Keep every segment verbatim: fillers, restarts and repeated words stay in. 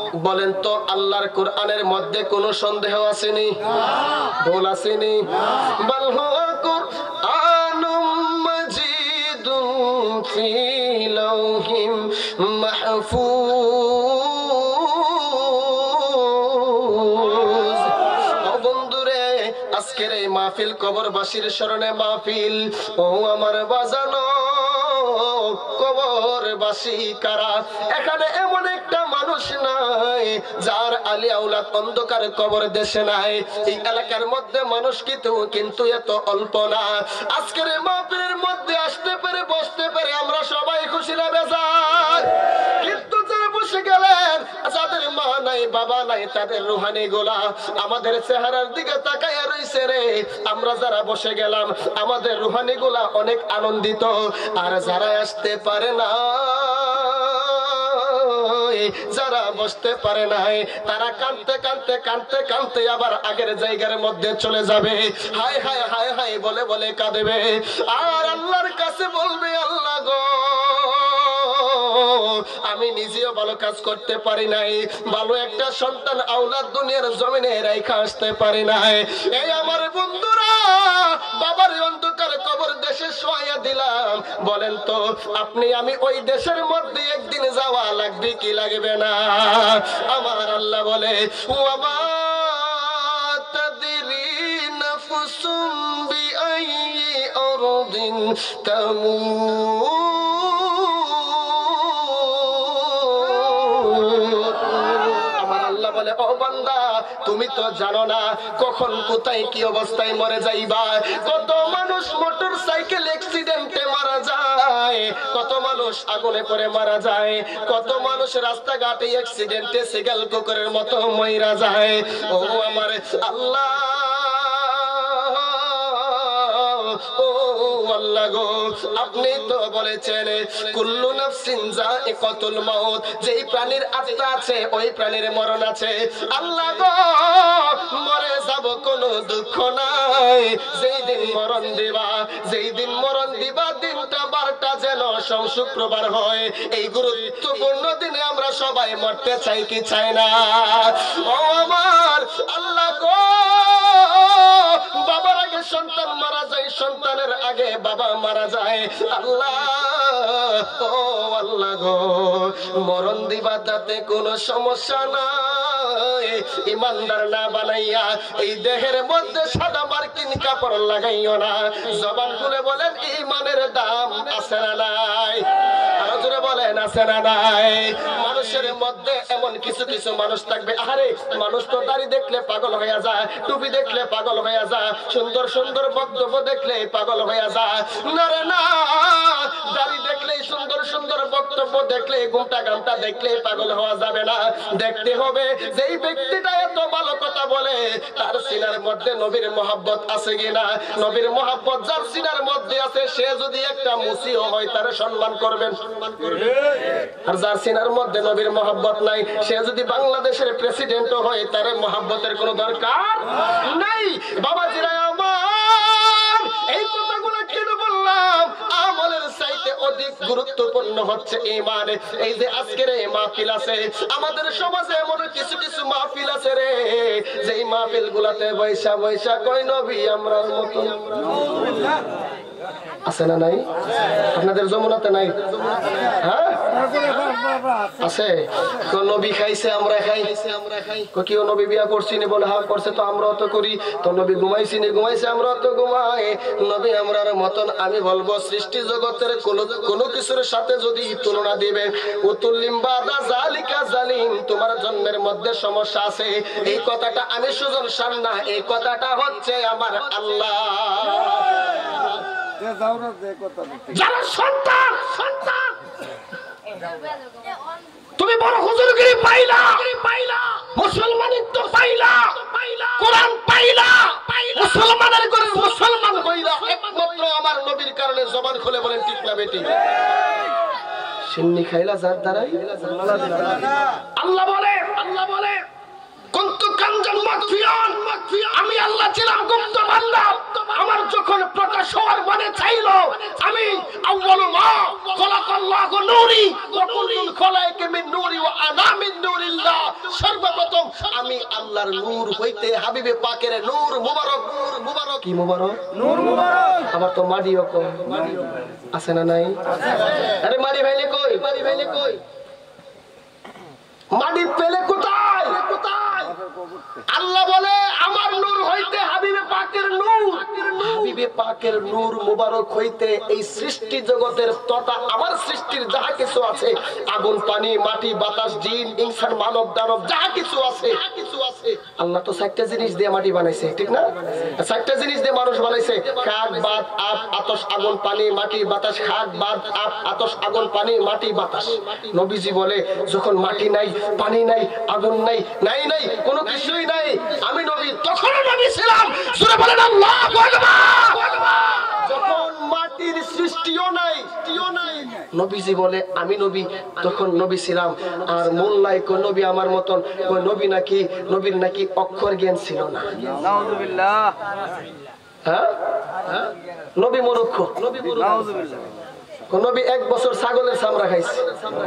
বলেন তো আল্লাহর কোরআনের মধ্যে কোনো সন্দেহ আসেনি? ভুল আসেনি? বাল হুয়া কুরআনুম মাজিদুন ফি লাওহিম মাহফুজ। ও বন্ধুরে, আজকের এই মাহফিল কবরবাসীর স্মরণে মাহফিল। ও আমার বাজানো কবরবাসী কারা? এখানে এমন একটা মানুষ নাই যার আলী আওলাদ অন্ধকার কবর দেশে নাই। এই এলাকার মধ্যে মানুষ কিন্তু কিন্তু এত অল্প না। আজকের মাহফিলের মধ্যে আসতে পেরে বসতে পেরে আমরা সবাই খুশি না বেজার? কিন্তু যারা বসে গেলেন, যাদের মা নাই বাবা নাই, তাদের রুহানি গোলা আমাদের চেহারার দিকে তাকায় রইছে রে। আমরা যারা বসে গেলাম আমাদের রুহানি গোলা অনেক আনন্দিত। আর যারা আসতে পারে না, যারা বসতে পারে নাই, তারা কাঁদতে কাঁদতে কাঁদতে কাঁদতে আবার আগের জায়গার মধ্যে চলে যাবে। হায় হায় হায় হায় বলে বলে কাঁদবে। আর আল্লাহর কাছে বলবে, আল্লাহ গো, আমি নিজেও ভালো কাজ করতে পারি নাই, ভালো একটা সন্তান আওলাদ দুনিয়ার জমিনে রাইখা আসতে পারি নাই। এই আমার বন্ধুরা বাবার অন্ধকার কবর দেশে শোয়া দিলাম। বলেন তো আপনি আমি ওই দেশের মধ্যে একদিন যাওয়া লাগবে কি লাগবে না? আমার আল্লাহ বলে, ওয়ামা তাদরি নাফসুম বিআইয়ি আরদিন তামুত। আমার আল্লাহ বলে, ও বান্দা, তুমি তো জানো না কখন কোথায় কি অবস্থায় মরে যাইবা। কত মানুষ মোটর সাইকেল অ্যাক্সিডেন্টে মারা যায়, কত মানুষ আগুনে পড়ে মারা যায়, কত মানুষ রাস্তাঘাটে অ্যাক্সিডেন্টে সিগাল কুকুরের মতো মইরা যায়। ও আমার আল্লাহ, ও আল্লাহ গো, আপনি তো বলেছেন কুল্লু নাফসিন যায়িকাতুল মাউত, যেই প্রাণীর আত্মা আছে ওই প্রাণীর মরণ আছে। আল্লাহ গো, মরে যাব কোনো দুঃখ নাই। যেই দিন মরণ দিবা, যেই দিন মরণ দিবা, দিনটা বারটা যেন শুক্রবার হয়। এই গুরুত্বপূর্ণ দিনে আমরা সবাই মরতে চাই কি চাই না? ও আমার আল্লাহ গো, বাবার আগে সন্তান মারা যায়, সন্তানের আগে বাবা মারা যায়। আল্লাহ, ও আল্লাহ গো, মরণ দিবা তাতে কোনো সমস্যা নাই। ইমানদার না বানাইয়া এই দেহের মধ্যে সাদা মার্কিন কাপড় লাগাইও না। জবান খুলে বলেন, ইমানের দাম আছে না নাই? আরো জোরে বলেন, আছে না নাই? মানুষের মধ্যে এমন কিছু কিছু মানুষ থাকবে, আরে মানুষ তো দাড়ি দেখলে পাগল হয়ে যায়, টুপি দেখলে পাগল হয়ে যায়, সুন্দর সুন্দর বক্তব্য দেখলে পাগল হয়ে যায়। না রে না, দাড়ি দেখলেই সুন্দর সুন্দর বক্তব্য দেখলে, গোটা গামটা দেখলে পাগল হওয়া যাবে না। দেখতে হবে যেই ব্যক্তিটা এত ভালো কথা বলে তার সিনার মধ্যে নবীর মহব্বত আছে কিনা। নবীর মহব্বত যার সিনার মধ্যে আছে, সে যদি একটা মুসিও হয় তার সম্মান করবেন। আর যার সিনার মধ্যে নবীর মহব্বত নাই, সে যদি বাংলাদেশের প্রেসিডেন্টও হয় তার মহব্বতের কোনো দরকার নাই। বাবাজিরা আমার, এই কথাগুলো কেন বললাম? আমলের চাইতে অধিক গুরুত্বপূর্ণ হচ্ছে ঈমান। এই যে আজকের এই মাহফিল আছে, আমাদের সমাজে এমন কিছু কিছু মাহফিল আছে রে, যেই মাহফিল গুলাতে বৈশা বৈশা কয় নবী আমরার মতো আছে না নাই? আপনাদের যমুনাতে নাই? হ্যাঁ আছে। নবী খাইছে আমরা খাই, কেউ নবী বিয়া করছি নি বলে হা করছে তো আমরা তো করি, তো নবী ঘুমাইছি নি ঘুমাইছে আমরা তো ঘুমাই। নবী আমরার মতন আমি বলবো সৃষ্টি জগতের কোন কোন কিছুর সাথে যদি তুলনা দিবে, উতুল্লিম বাদা জালিকা জালিম, তোমার জন্মের মধ্যে সমস্যা আছে। এই কথাটা আমি সুজন শান না, এই কথাটা হচ্ছে আমার আল্লাহ। যারা সন্তান সন্তান তুমি বড় হুজুরগিরি পাইলা, মুসলমানিত্ব পাইলা, কোরআন পাইলা, মুসলমানের ঘরে মুসলমান হইলা একমাত্র আমার নবীর কারণে। জবান খুলে বলেন ঠিক না বেটি? সিন্নি খাইলা যার দ্বারাই আল্লাহ বলে, আল্লাহ বলে কুনতু কানজান মাকফিয়ান, আমি আল্লাহ ছিলাম গুপ্ত ভান্ডার। আমার যখন প্রকাশ হওয়ার মনে চাইল, আমি আউয়ালু মা খলাকাল্লাহু নূরি ওয়া কুল্লুল খলাইকি মিন নূরি ওয়া আনা মিন নূরিল্লাহ, সর্বপ্রথম আমি আল্লাহর নূর হইতে হাবিবে পাকের নূর মুবারক নূর মুবারক কি মুবারক নূর মুবারক আবার তো মাটিও কই আছে না নাই আরে মাটি ভাইলে কই মাটি ভাইলে কই মাটি পেলে কোথায় কোথায় আল্লাহ বলে আমার নূর হইতে হাবিবে পাকের নূর হাবিবে পাকের নূর মুবারক হইতে এই সৃষ্টি জগতের তথা আমার সৃষ্টির যাহা কিছু আছে আগুন পানি মাটি বাতাস জিন ইনসান মানব দানব যাহা কিছু আছে কিছু আছে আল্লাহ তো চারটা জিনিস দিয়ে মাটি বানাইছে ঠিক না চারটা জিনিস দিয়ে মানুষ বানাইছে খাক বাত আপ আতশ আগুন পানি মাটি বাতাস খাক বাত আপ আতশ আগুন পানি মাটি বাতাস নবীজি বলে যখন মাটি নাই পানি নাই আগুন নাই নাই নাই কোনো কিছুই নাই আমি নবী তখনও নবী ছিলাম জোরে বলেন আল্লাহু আকবার যখন মাটির সৃষ্টিও নাই টিও নাই নবীজি বলে আমি নবী তখন নবী ছিলাম আর মোল্লাই কোন নবী আমার মতন ওই নবী নাকি নবীর নাকি অক্ষর জ্ঞান ছিল না নাউযুবিল্লাহ হ্যাঁ নবী মূর্খ নবী মূর্খ নাউযুবিল্লাহ কোন নবী এক বছর ছাগলের চামড়া খাইছে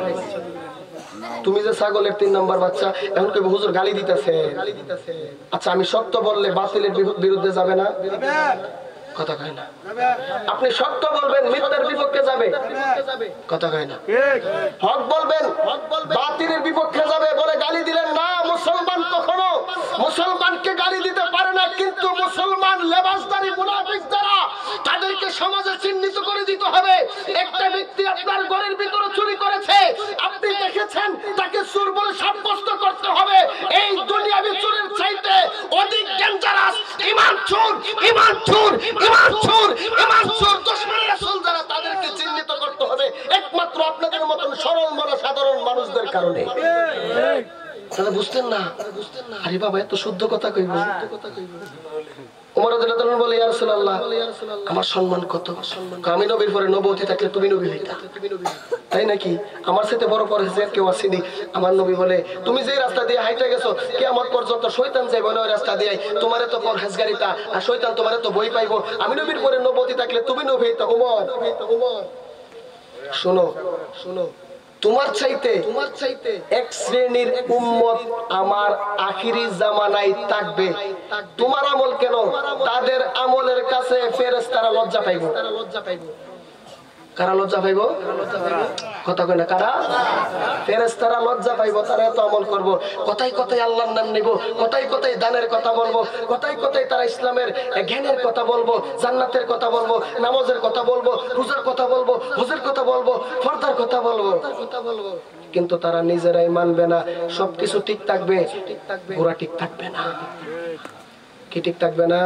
তুমি যে ছাগলের তিন নম্বর বাচ্চা এখন কই হুজুর গালি দিতেছে আচ্ছা আমি সত্য বললে বাতিলের বিরুদ্ধে যাবে না কথা কয় না আপনি সত্য বলবেন মিথ্যার বিপক্ষে যাবে কথা কয় না হক বলবেন বাতিলের বিপক্ষে যাবে বলে গালি দিলেন না মুসলমান কখনো মুসলমানকে গালি দিতে পারে না কিন্তু মুসলমান লেবাসদারি মুনাফিক যারা তাদেরকে সমাজে চিহ্নিত করে দিতে হবে একটা ব্যক্তি আপনার ঘরের ভিতরে চুরি করেছে আপনি দেখেছেন তাকে চোর বলে সাব্যস্ত করতে হবে এই দুনিয়াবি চোরের চাইতে অধিক ডেঞ্জারাস ঈমান চোর ঈমান চোর ঈমান চোর ঈমান চোর দুশমন রাসূল যারা তাদেরকে চিহ্নিত করতে হবে একমাত্র আপনাদের মতন সরল মনা সাধারণ মানুষদের কারণে তারা বুঝতেন না আরে বাবা এত শুদ্ধ কথা কইব ওমর রাদিয়াল্লাহু আনহু বলে ইয়া রাসূলুল্লাহ আমার সম্মান কত আমি নবীর পরে নবুয়তি থাকলে তুমি নবী হইতা তাই নাকি আমার সাথে বড় পরহেজগার কেউ আসেনি আমার নবী বলে তুমি যে রাস্তা দিয়ে হাইটা গেছো কিয়ামত পর্যন্ত শয়তান যাবে না ওই রাস্তা দিয়ে তোমারে তো পরহেজগারিতা আর শয়তান তোমারে তো বই পাইবো আমি নবীর পরে নবুয়তি থাকলে তুমি নবী হইতা ওমর ওমর শুনো শুনো তোমার চাইতে তোমার চাইতে এক শ্রেণীর উম্মত আমার আখিরি জামানায় থাকবে তোমার আমল কেন তাদের আমলের কাছে ফেরেশতারা লজ্জা পাইবো তারা লজ্জা পাইবো কারা লজ্জা পাইবো কথা কয় না কারা ফেরেশতারা লজ্জা পাইবো তারা এত আমল করব কথাই কথাই আল্লাহর নাম নিব কথাই কথাই দানের কথা বলবো কথাই কথাই তারা ইসলামের জ্ঞানের কথা বলবো জান্নাতের কথা বলবো নামাজের কথা বলবো রোজার কথা বলবো হজের কথা বলবো ফরদার কথা বলবো কথা বলবো কিন্তু তারা নিজেরাই মানবে না সবকিছু ঠিক থাকবে পুরা ঠিক থাকবে না কি ঠিক থাকবে না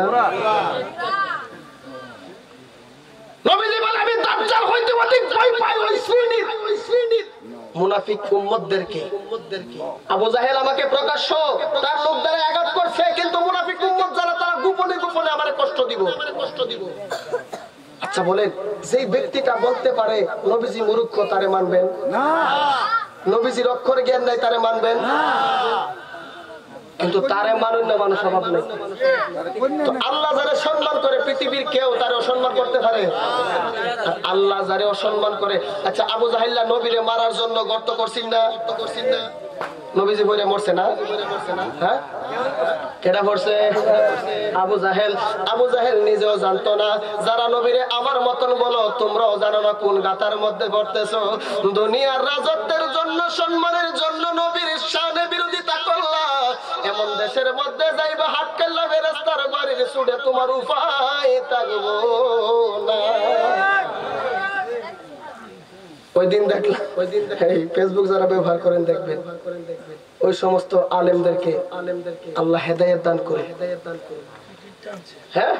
নবীজি বলে আমি দাজ্জাল হইতে অধিক ভয় পাই ওই শ্রেণীর ওই শ্রেণীর মুনাফিক উম্মতদেরকে উম্মতদেরকে আবু জাহেল আমাকে প্রকাশ্য তার লোক দ্বারা আঘাত করছে কিন্তু মুনাফিক উম্মত যারা তারা গোপনে গোপনে আমারে কষ্ট দিব আমারে কষ্ট দিব আচ্ছা বলেন যেই ব্যক্তিটা বলতে পারে নবীজি মূর্খ তারে মানবেন না নবীজির অক্ষর জ্ঞান নাই তারে মানবেন না কিন্তু তারে মানুন না মানুষ স্বভাব নেই তো আল্লাহ যারে সম্মান করে পৃথিবীর কেউ তারে অসম্মান করতে পারে আর আল্লাহ যারে অসম্মান করে আচ্ছা আবু জাহেল নবীরে মারার জন্য গর্ত করছেন না করছেন না নবীজি বলে মরছে না হ্যাঁ কেডা মরছে আবু জাহেল আবু জাহেল নিজেও জানতো না যারা নবীরে আমার মতন বলো তোমরাও জানো না কোন গাতার মধ্যে পড়তেছো দুনিয়ার রাজত্বের জন্য সম্মানের জন্য নবীর শানে বিরোধিতা করলা এমন দেশের মধ্যে যাইবা হাত কাল্লা ফেরেশতার বাড়ির ছুড়ে তোমার উপায় থাকবো না ওই দিন দেখলাম ওই দিন এই ফেসবুক যারা ব্যবহার করেন দেখবেন ওই সমস্ত আলেমদেরকে আলেমদেরকে আল্লাহ হেদায়েত দান করে হেদায়েত দান করে হ্যাঁ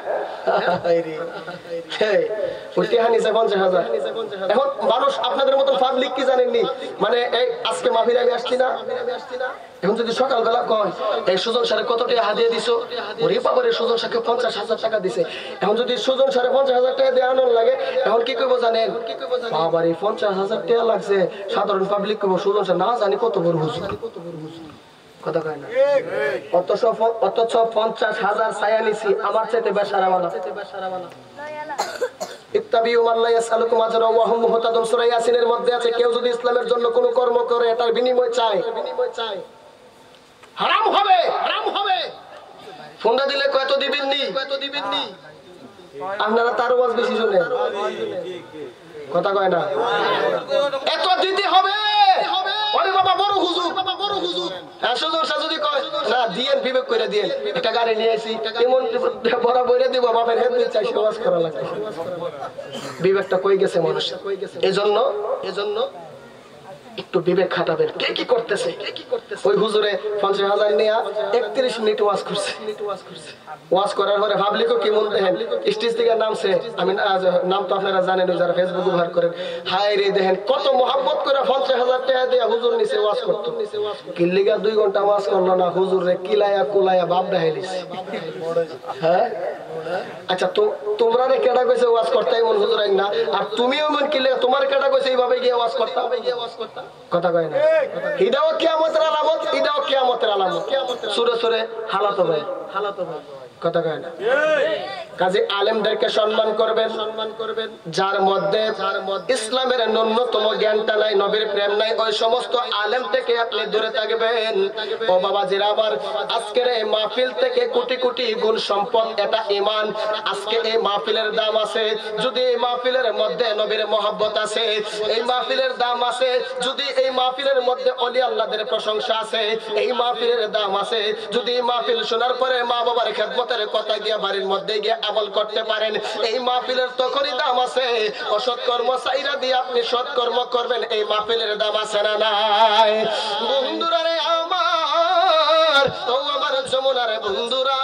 এখন মানুষ আপনাদের মতন পাবলিক কি জানেননি মানে এই আজকে মাহফিলে আমি আসছি না এখন যদি সকালবেলা কয় এই সুজন সারে কত টাকা হাদিয়া দিছো ওরে বাবারে সুজন সারকে পঞ্চাশ হাজার টাকা দিছে এখন যদি সুজন সারে পঞ্চাশ হাজার টাকা দিয়ে আনন্দ লাগে এখন কি করবো জানেন বাবারে পঞ্চাশ হাজার টাকা লাগছে সাধারণ পাবলিক করবো সুজন সার না জানি কত বড় হুজুর কত বড় হুজুর কথা কয় না অথচ অথচ পঞ্চাশ হাজার ছায়া নিছি আমার চাইতে বেসারাওয়ালা ইত্তাবিউ মান লা ইয়াসআলুকুম আজরা ওয়া হুম মুহতাদুন সূরা ইয়াসিনের মধ্যে আছে কেউ যদি ইসলামের জন্য কোনো কর্ম করে এটার বিনিময় চায় বিনিময় চায় হারাম হবে, হারাম হবে। ফোনটা দিলে কত দিবেন নি, কত দিবেন নি। আপনারা তার ওয়াজ বেশি শুনেন, কথা কয় না। এত দিতে হবে। ওরে বাবা বড় হুজুর, বাবা বড় হুজুর। হ্যাঁ হুজুর সাজুদি কয় না, দিয়েন বিবেক করে দিয়েন। একটা গাড়ি নিয়ে আসি, এমন বড় বইরে দিব, বাবার হেড দিয়ে চাইছে ওয়াজ করা লাগবে। বিবেকটা কই গেছে মানুষ? এজন্য এজন্য একটু বিবেক খাটাবেন। কে কি করতেছে, ওই হুজুরে পঞ্চাশ হাজার নিয়ে একত্রিশ মিনিট ওয়াজ করছে। ওয়াজ করার পরে পাবলিক কি মন দেখেন, স্টেজ থেকে নামছে। আমি নাম তো আপনারা জানেন, যারা ফেসবুক ব্যবহার করেন। হাই রে দেখেন কত মহাব্বত করে পঞ্চাশ হাজার টাকা দিয়ে হুজুর নিচে ওয়াজ করতো। কিল্লিগা দুই ঘন্টা ওয়াজ করলো না, হুজুর রে কিলায়া কুলায়া বাপ দেখাইলিস। হ্যাঁ আচ্ছা, তো তোমরা রে কেডা কইছে ওয়াজ করতে এমন হুজুর আইন না, আর তুমিও মন কিলে তোমার কেডা কইছে এইভাবে গিয়ে ওয়াজ করতে, কথা কয় না। এটাও কিয়ামতের আলামত, এটাও কিয়ামতের আলামত। সুরে সুরে হালাত হবে, হালাত হবে, কথা কয় না। কাজে আলেমদেরকে সম্মান করবেন, সম্মান করবেন। যার মধ্যে ইসলামের ন্যূনতম জ্ঞানটা নাই, নবীর প্রেম নাই, ওই সমস্ত আলেম থেকে আপনি দূরে থাকবেন। ও বাবা জিরা, আবার আজকের এই মাহফিল থেকে কোটি কোটি গুণ সম্পদ, এটা ঈমান। আজকে এই মাহফিলের দাম আছে যদি এই মাহফিলের মধ্যে নবীর মহব্বত আছে, এই মাহফিলের দাম আছে যদি এই মাহফিলের মধ্যে ওলি আল্লাহদের প্রশংসা আছে, এই মাহফিলের দাম আছে যদি এই মাহফিল শোনার পরে মা বাবার খেদমতের কথা গিয়ে বাড়ির মধ্যে গিয়ে আমল করতে পারেন। এই মাহফিলের তখনই দাম আছে। অসৎ কর্ম চাইরা দিয়ে আপনি সৎকর্ম করবেন, এই মাহফিলের দাম আছে না নাই? বন্ধুরা রে আমার, ও আমার যমুনার বন্ধুরা,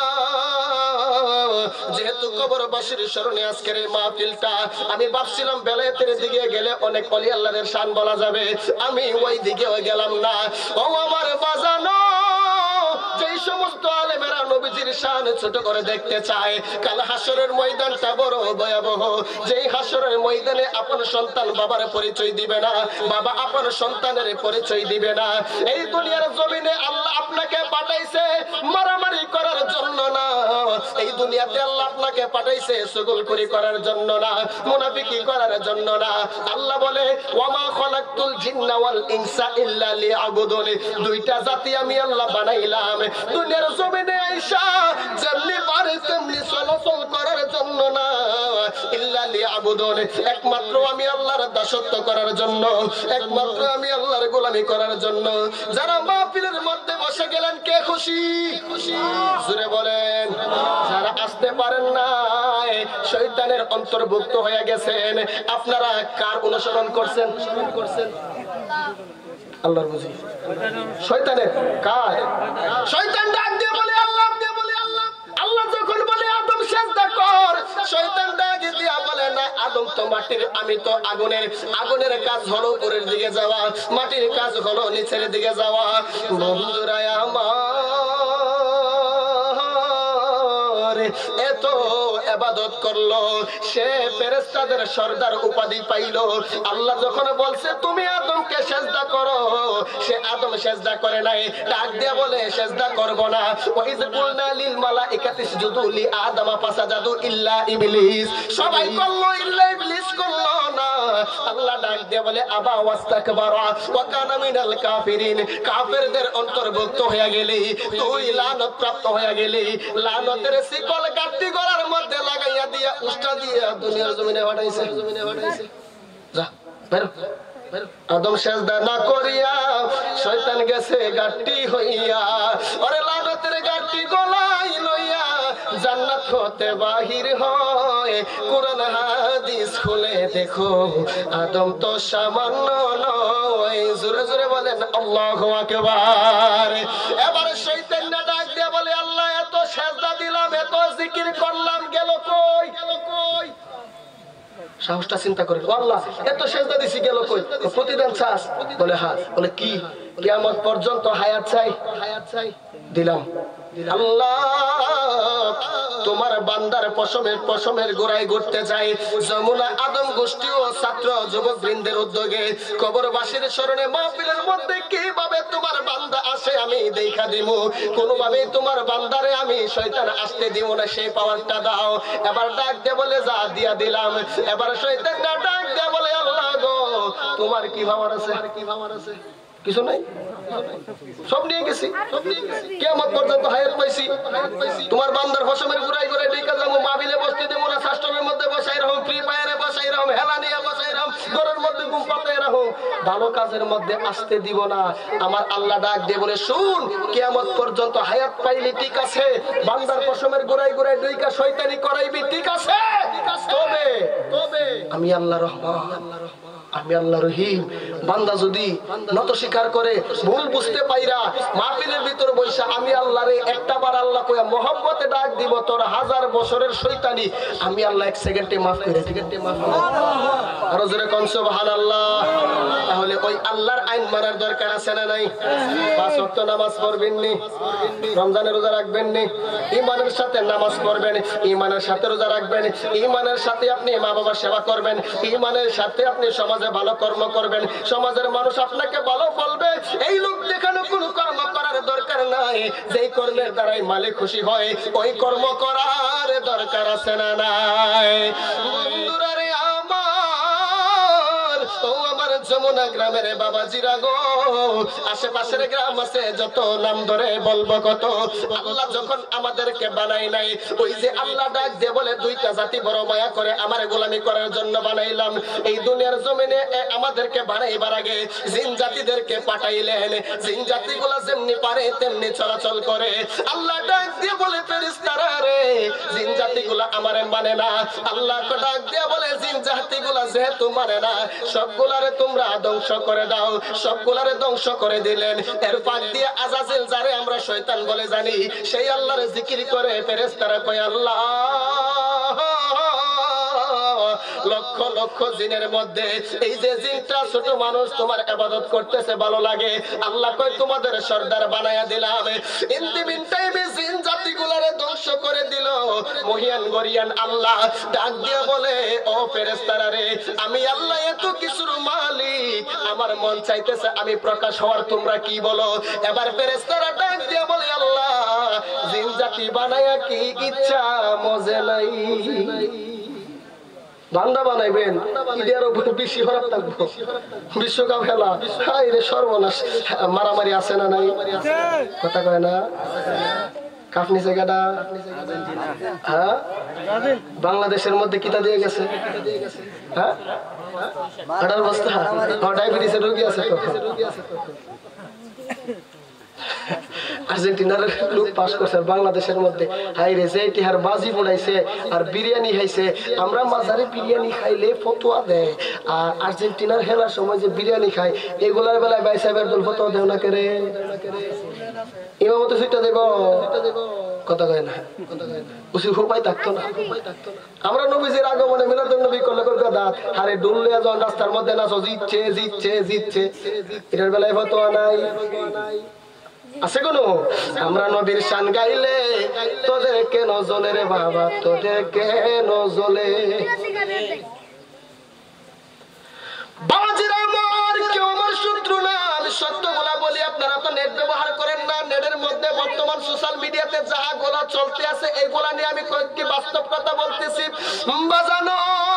যেহেতু কবরবাসীর স্মরণে আজকের এই মাহফিলটা, আমি ভাবছিলাম বেলায়েতের দিকে গেলে অনেক ওলি আল্লাহর শান বলা যাবে, আমি ওই দিকেও গেলাম না। ও আমার বাজানো, যেই সমস্ত আলেমেরা নবীজির শান ছোট করে দেখতে চায়, কাল হাসরের ময়দানটা বড় ভয়াবহ। যেই হাসরের ময়দানে আপন সন্তান বাবার পরিচয় দিবে না, বাবা আপন সন্তানের পরিচয় দিবে না। এই দুনিয়ার জমিনে আল্লাহ আপনাকে পাঠাইছে মারামারি করার জন্য না, এই দুনিয়াতে আল্লাহ আপনাকে পাঠাইছে সুগলখুরি করার জন্য না, মুনাফিকি করার জন্য না। আল্লাহ বলে ওয়ামা খালাকতুল জিন্না ওয়াল ইনসা ইল্লা লিয়াবুদুন, দুইটা জাতি আমি আল্লাহ বানাইলাম দুনিয়ার জমিনে আইসা যেমনি পারে তেমনি চলাচল করার জন্য না, ইল্লা লিয়াবুদুন, একমাত্র আমি আল্লাহর দাসত্ব করার জন্য, একমাত্র আমি আল্লাহর গোলামি করার জন্য। যারা মাহফিলের মধ্যে বসে গেলেন কে খুশি? খুশি জোরে বলেন। যারা আসতে পারেন না, শয়তানের অন্তর্ভুক্ত হয়ে গেছেন। আপনারা কার অনুসরণ করছেন? করছেন আল্লাহর বুঝি, শয়তানের। কার? শয়তান ডাক দিয়ে বলে আল্লাহ, দিয়ে বলে আল্লাহ। আল্লাহ যখন বলে আদম সিজদা কর, শয়তান ডাক দিয়ে বলে না, আদম তো মাটির, আমি তো আগুনের। আগুনের কাজ হলো উপরের দিকে যাওয়া, মাটির কাজ হলো নিচের দিকে যাওয়া। বন্ধুরা আমার, এত ইবাদত করলো, সে ফেরেশতাদের সরদার উপাধি পাইলো। আল্লাহ যখন বলছে তুমি আদমকে সিজদা করো, সে আদম সিজদা করে নাই, ডাক দিয়ে বলে সিজদা করব না। ওয়াইজ কুলনা লিল মালাইকাতি ইসজুদু লি আদম ফাসাজাদু ইল্লা ইবলিস, সবাই করলো ইল্লা ইবলিস করলো না। আল্লাহ ডাক দিয়ে বলে আবা ওয়াস্তাকবারা ওয়া কানা মিনাল কাফিরিন, কাফেরদের অন্তর্ভুক্ত হয়ে গেলি, তুই লানত প্রাপ্ত হয়ে গেলি। লানতের শিকল গাঁটটি গলার মধ্যে লাগাইয়া দিয়া উষ্টা দিয়া দুনিয়ার জমিনে হটাইছে, জমিনে হটাইছে। যা বেরো, বেরো। আদম সিজদা না করিয়া শয়তান গেছে গাঁটটি হইয়া, আরে লানতের গাঁটটি গলায় লইয়া জান্নাত হতে বাহির হয়। কোরআন হাদিস খুলে দেখো, আদম তো সামান্য নয়। জোরে জোরে বলেন আল্লাহু আকবার। এবার শয়তান না ডাক দিয়ে বলে আল্লাহ এত সিজদা দিলাম, এত জিকির করলাম, গেল কই? গেল কই? সাহসটা চিন্তা করেন, আল্লাহ এত সিজদা দিছি, গেল কই? প্রতিদান চাস? বলে হ্যাঁ। বলে কি? কিয়ামত পর্যন্ত হায়াত চাই, হায়াত চাই, দিলাম। আল্লাহ তোমার বান্দার পশমের পশমের গোড়ায় ঘুরতে যায়। যমুনা আদম গোষ্ঠী ও ছাত্র যুবক বৃন্দের উদ্যোগে কবরবাসীর স্মরণে মাহফিলের মধ্যে কিভাবে তোমার বান্দা আসে আমি দেখা দিব। কোনোভাবেই তোমার বান্দারে আমি শয়তান আসতে দিব না, সেই পাওয়ারটা দাও। এবার ডাক দিয়ে বলে যা দিয়া দিলাম। এবার শয়তান ডাক দিয়ে বলে আল্লাহ গো তোমার কি পাওয়ার আছে? কি পাওয়ার আছে? কিছু নাই। সব নিয়ে গেছি কিয়ামত পর্যন্ত হায়াত পাইছি তোমার বান্দার ফসমের গুড়াই করে ডেকে যাবো মাহফিলে বসতে দেবো না শাস্ত্রের মধ্যে বসাই রাখো ফ্রি ফায়ারে বসাই রাখো হেলা নিয়ে বসাই রাখো ঘরের মধ্যে ঘুম পাতাই রাখো ভালো কাজের মধ্যে আসতে দিব না আমার আল্লাহ ডাক দিয়ে বলে শুন কিয়ামত পর্যন্ত হায়াত পাইলি ঠিক আছে বান্দার ফসমের গুড়াই গুড়াই ডেকে শয়তানি করাইবি ঠিক আছে তবে তবে আমি আল্লাহ রহমান আমি আল্লাহ রহিম বান্দা যদি নত স্বীকার করে ভুল বুঝতে পাইরা মাহফিলের ভিতর বৈশা আমি আল্লাহরে একটা বার আল্লাহ কইয়া মোহাম্মতে ডাক দিব তোর হাজার বছরের শয়তানি আমি আল্লাহ এক সেকেন্ডে মাফ করে সেকেন্ডে মাফ আরো জোরে কোন সুবহানাল্লাহ তাহলে ওই আল্লাহর আইন মানার দরকার আছে না নাই পাঁচ ওয়াক্ত নামাজ পড়বেন নি রমজানের রোজা রাখবেন নি ঈমানের সাথে নামাজ পড়বেন ঈমানের সাথে রোজা রাখবেন ঈমানের সাথে আপনি মা বাবার সেবা করবেন ঈমানের সাথে আপনি সমাজে ভালো কর্ম করবেন সমাজের মানুষ আপনাকে ভালো বলবে এই লোক দেখানো কোনো কর্ম করার দরকার নাই যেই কর্মের দ্বারাই মালিক খুশি হয় ওই কর্ম করার দরকার আছে না নাই বন্ধুরা রে আমার ও আমার যমুনা গ্রামের বাবাজিরা গো আশেপাশের গ্রাম আছে যত নাম ধরে বলবো কত আল্লাহ যখন আমাদেরকে বানাই নাই ওই যে আল্লাহ ডাক দিয়ে বলে দুইটা জাতি বড় মায়া করে আমার গোলামি করার জন্য বানাইলাম এই দুনিয়ার জমিনে আমাদেরকে বানাইবার আগে জিন জাতিদেরকে পাঠাইলেন জিন জাতিগুলো যেমনি পারে তেমনি চলাচল করে আল্লাহ ডাক দিয়ে বলে ফেরেশতারা রে জিন জাতিগুলো আমারে মানে না আল্লাহ ডাক দিয়ে বলে জিন জাতিগুলো যেহেতু মানে না সবগুলারে তোমরা ধ্বংস করে দাও সবগুলারে ধ্বংস করে দিলেন এর পাক দিয়ে আজাজিল যারে আমরা শয়তান বলে জানি সেই আল্লাহর জিকির করে ফেরেশতারা কয় আল্লাহ লক্ষ লক্ষ জিনের মধ্যে এই যে জিনটা ছোট মানুষ তোমার ইবাদত করতেছে ভালো লাগে আল্লাহ কয় তোমাদের সর্দার বানায়া দিলাম ইন দি মিন টাইমে জিন জাতিগুলোরে ধ্বংস করে দিল মহিয়ান গরিয়ান আল্লাহ ডাক দিয়ে বলে ও ফেরেশতারা রে আমি আল্লাহ এত কিছুর মালিক আমার মন চাইতেছে আমি প্রকাশ হওয়ার তোমরা কি বলো এবার ফেরেশতারা ডাক দিয়ে বলে আল্লাহ জিন জাতি বানায়া কি ইচ্ছা মজে নাই বান্দা বানাইবেন ইডিয়ারও বেশি খারাপ থাকবো বিশ্বকাপ খেলা হাই রে সর্বনাশ মারামারি আছে না নাই কথা কয় না কাপ নিচে গাডা হ্যাঁ বাংলাদেশের মধ্যে কিতা দিয়ে গেছে হ্যাঁ আটার বস্তা ডায়াবেটিসের রোগী আছে তো আর্জেন্টিনার লোক পাস করছে বাংলাদেশের মধ্যে হাই রে যে টিহার বাজি পড়াইছে আর বিরিয়ানি খাইছে আমরা মাঝারে বিরিয়ানি খাইলে ফতোয়া দেয় আর আর্জেন্টিনার খেলার সময় যে বিরিয়ানি খায় এগুলার বেলায় ভাই সাহেবের দল ফতোয়া দেও না করে ইমামতে সুইটা দেব কথা কয় না উচিত উপায় থাকতো না আমরা নবীজির আগমনে মিলাদুন নবী করলে করবে দাঁত আরে ডুললে যখন রাস্তার মধ্যে নাচো জিতছে জিতছে জিতছে এটার বেলায় ফতোয়া নাই আছে কোনো আমরা নবীর শান গাইলে তোদের কেন জ্বলে রে বাবা তোদের কেন জ্বলে বাবাজিরা আমার কেউ আমার শত্রু না আমি সত্যগুলা বলি আপনারা তো নেট ব্যবহার করেন না নেটের মধ্যে বর্তমান সোশ্যাল মিডিয়াতে যাহা গোলা চলতে আছে এইগুলা নিয়ে আমি কয়েকটি বাস্তব কথা বলতেছি বাজানো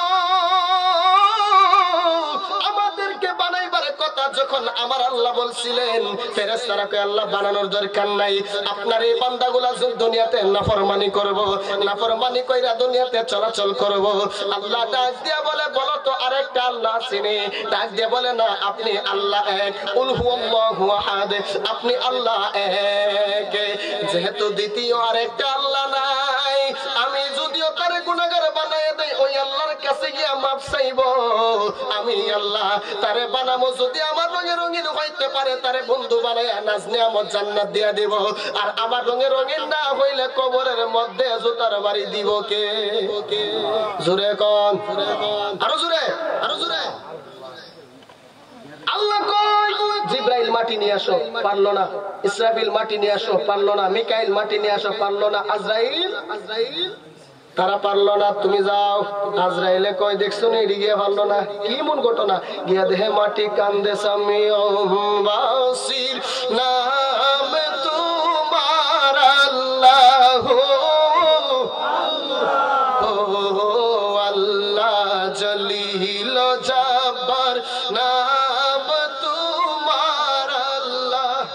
আমাদেরকে বানাইবার কথা যখন আমার আল্লাহ বলছিলেন ফেরেশতারাকে আল্লাহ বানানোর দরকার নাই আপনার এই বান্দাগুলা দুনিয়াতে নাফরমানি করব নাফরমানি কইরা দুনিয়াতে চলাচল করব আল্লাহ ডাক দিয়া বলে বলো তো আরেকটা আল্লাহ চিনি ডাক দিয়া বলে না আপনি আল্লাহ এক কুল হুয়াল্লাহু আহাদ আপনি আল্লাহ এক যেহেতু দ্বিতীয় আরেকটা আল্লাহ নাই আমি যদিও তারে গুনাহগার বানায় দেই ওই আল্লাহর কাছে গিয়া মাফ চাইবো আমি আল্লাহ তারে বানামো যদি আমার রঙে রঙিন হইতে পারে তারে বন্ধু বানায়া নাজ নিয়ামত জান্নাত দিয়া দিব আর আমার রঙে রঙিন না হইলে কবরের মধ্যে জুতার বাড়ি দিব কে জোরে কোন আরো জোরে আরো জোরে আল্লাহ কই জিব্রাইল মাটি নিয়ে আসো পারলো না ইসরাফিল মাটি নিয়ে আসো পারলো না মিকাইল মাটি নিয়ে আসো পারলো না আজরাইল আজরাইল তারা পারলো না তুমি যাও আজরাইলে কই দেখছো না এদিকে পারলো না কি মন ঘটনা গিয়া দেহে মাটি কান্দে সামি বাসির নাম তোমার আল্লাহ ও আল্লাহ জলিল জব্বার নাম তোমার আল্লাহ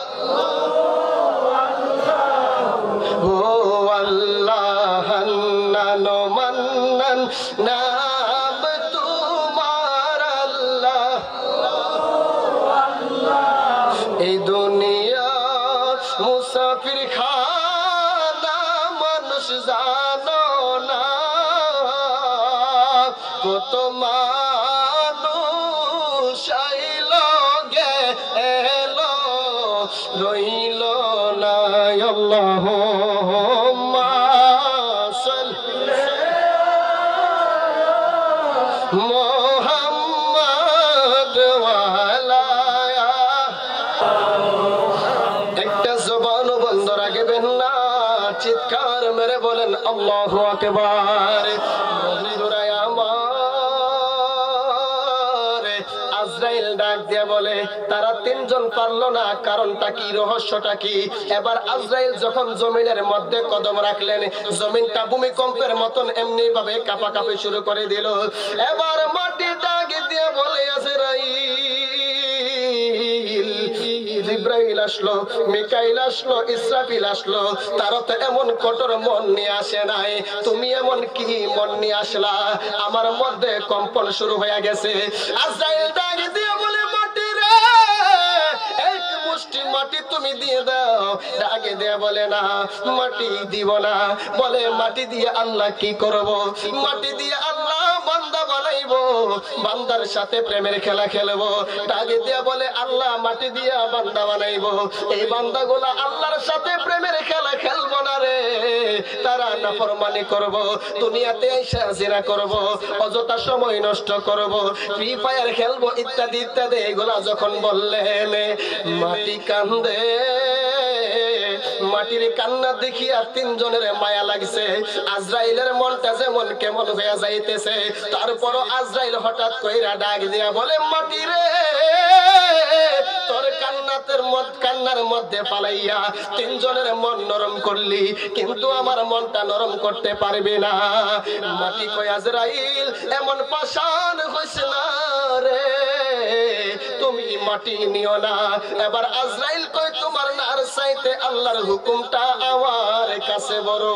মুসাফির খানা মানুষ জানো না, কত মানুষ আইল গেলো রইল না। আল্লাহুম্মা সাল্লি মুহাম্মাদ ওয়া আলা। একটা জবান বন্ধ রাখবেন না, চিৎকার মেরে বলেন আল্লাহু আকবার। বন্ধুরা আমার, আজরাইল ডাক দিয়ে বলে তারা তিনজন পারলো না, কারণটা কি, রহস্যটা কি? এবার আজরাইল যখন জমিনের মধ্যে কদম রাখলেন, জমিনটা ভূমিকম্পের মতন এমনি ভাবে কাঁপাকাঁপি শুরু করে দিল। এবার মাটি ডাক দিয়ে বলে আজরাইল, জিবরাইল আসলো, মিকাইল আসলো, ইসরাফিল আসলো, তারা তো এমন কঠোর মন নিয়ে আসে নাই, তুমি এমন কি মন নিয়ে আসলা? আমার মধ্যে কম্পন শুরু হয়ে গেছে। আজরাইল ডাক দিয়ে বলে মাটি রে, এক মুষ্টি মাটি তুমি দিয়ে দাও। ডাকে দিয়ে বলে না, মাটি দিব না। বলে মাটি দিয়ে আল্লাহ কি করব? মাটি দিয়ে আল্লাহ বান্দা বানাইবো, বান্দার সাথে প্রেমের খেলা খেলবো। ডাকে দিয়ে বলে আল্লাহ মাটি দিয়া বান্দা বানাইবো, এই বান্দাগুলা আল্লাহর সাথে প্রেমের খেলা খেলবো না রে, তারা নাফরমানি করব, দুনিয়াতে এসে জিনা করব, অযথা সময় নষ্ট করব, ফ্রি ফায়ার খেলবো ইত্যাদি ইত্যাদি। এগুলা যখন বললেন, মাটি কান্দে। মাটির কান্না দেখিয়া তিনজনের মায়া লাগছে। আজরাইলের মনটা যেমন কেমন হয়ে যাইতেছে, তারপরও আজরাইল হঠাৎ কইরা ডাক দিয়া বলে মাটি রে, তোর কান্নাতের মধ্যে কান্নার মধ্যে পালাইয়া তিনজনের মন নরম করলি, কিন্তু আমার মনটা নরম করতে পারবে না। মাটি কই আজরাইল এমন পাষাণ হইছে না রে, তুমি মাটি নিও না। এবার আজরাইল কই তোমার নার চাইতে আল্লাহর হুকুমটা আমার কাছে বড়।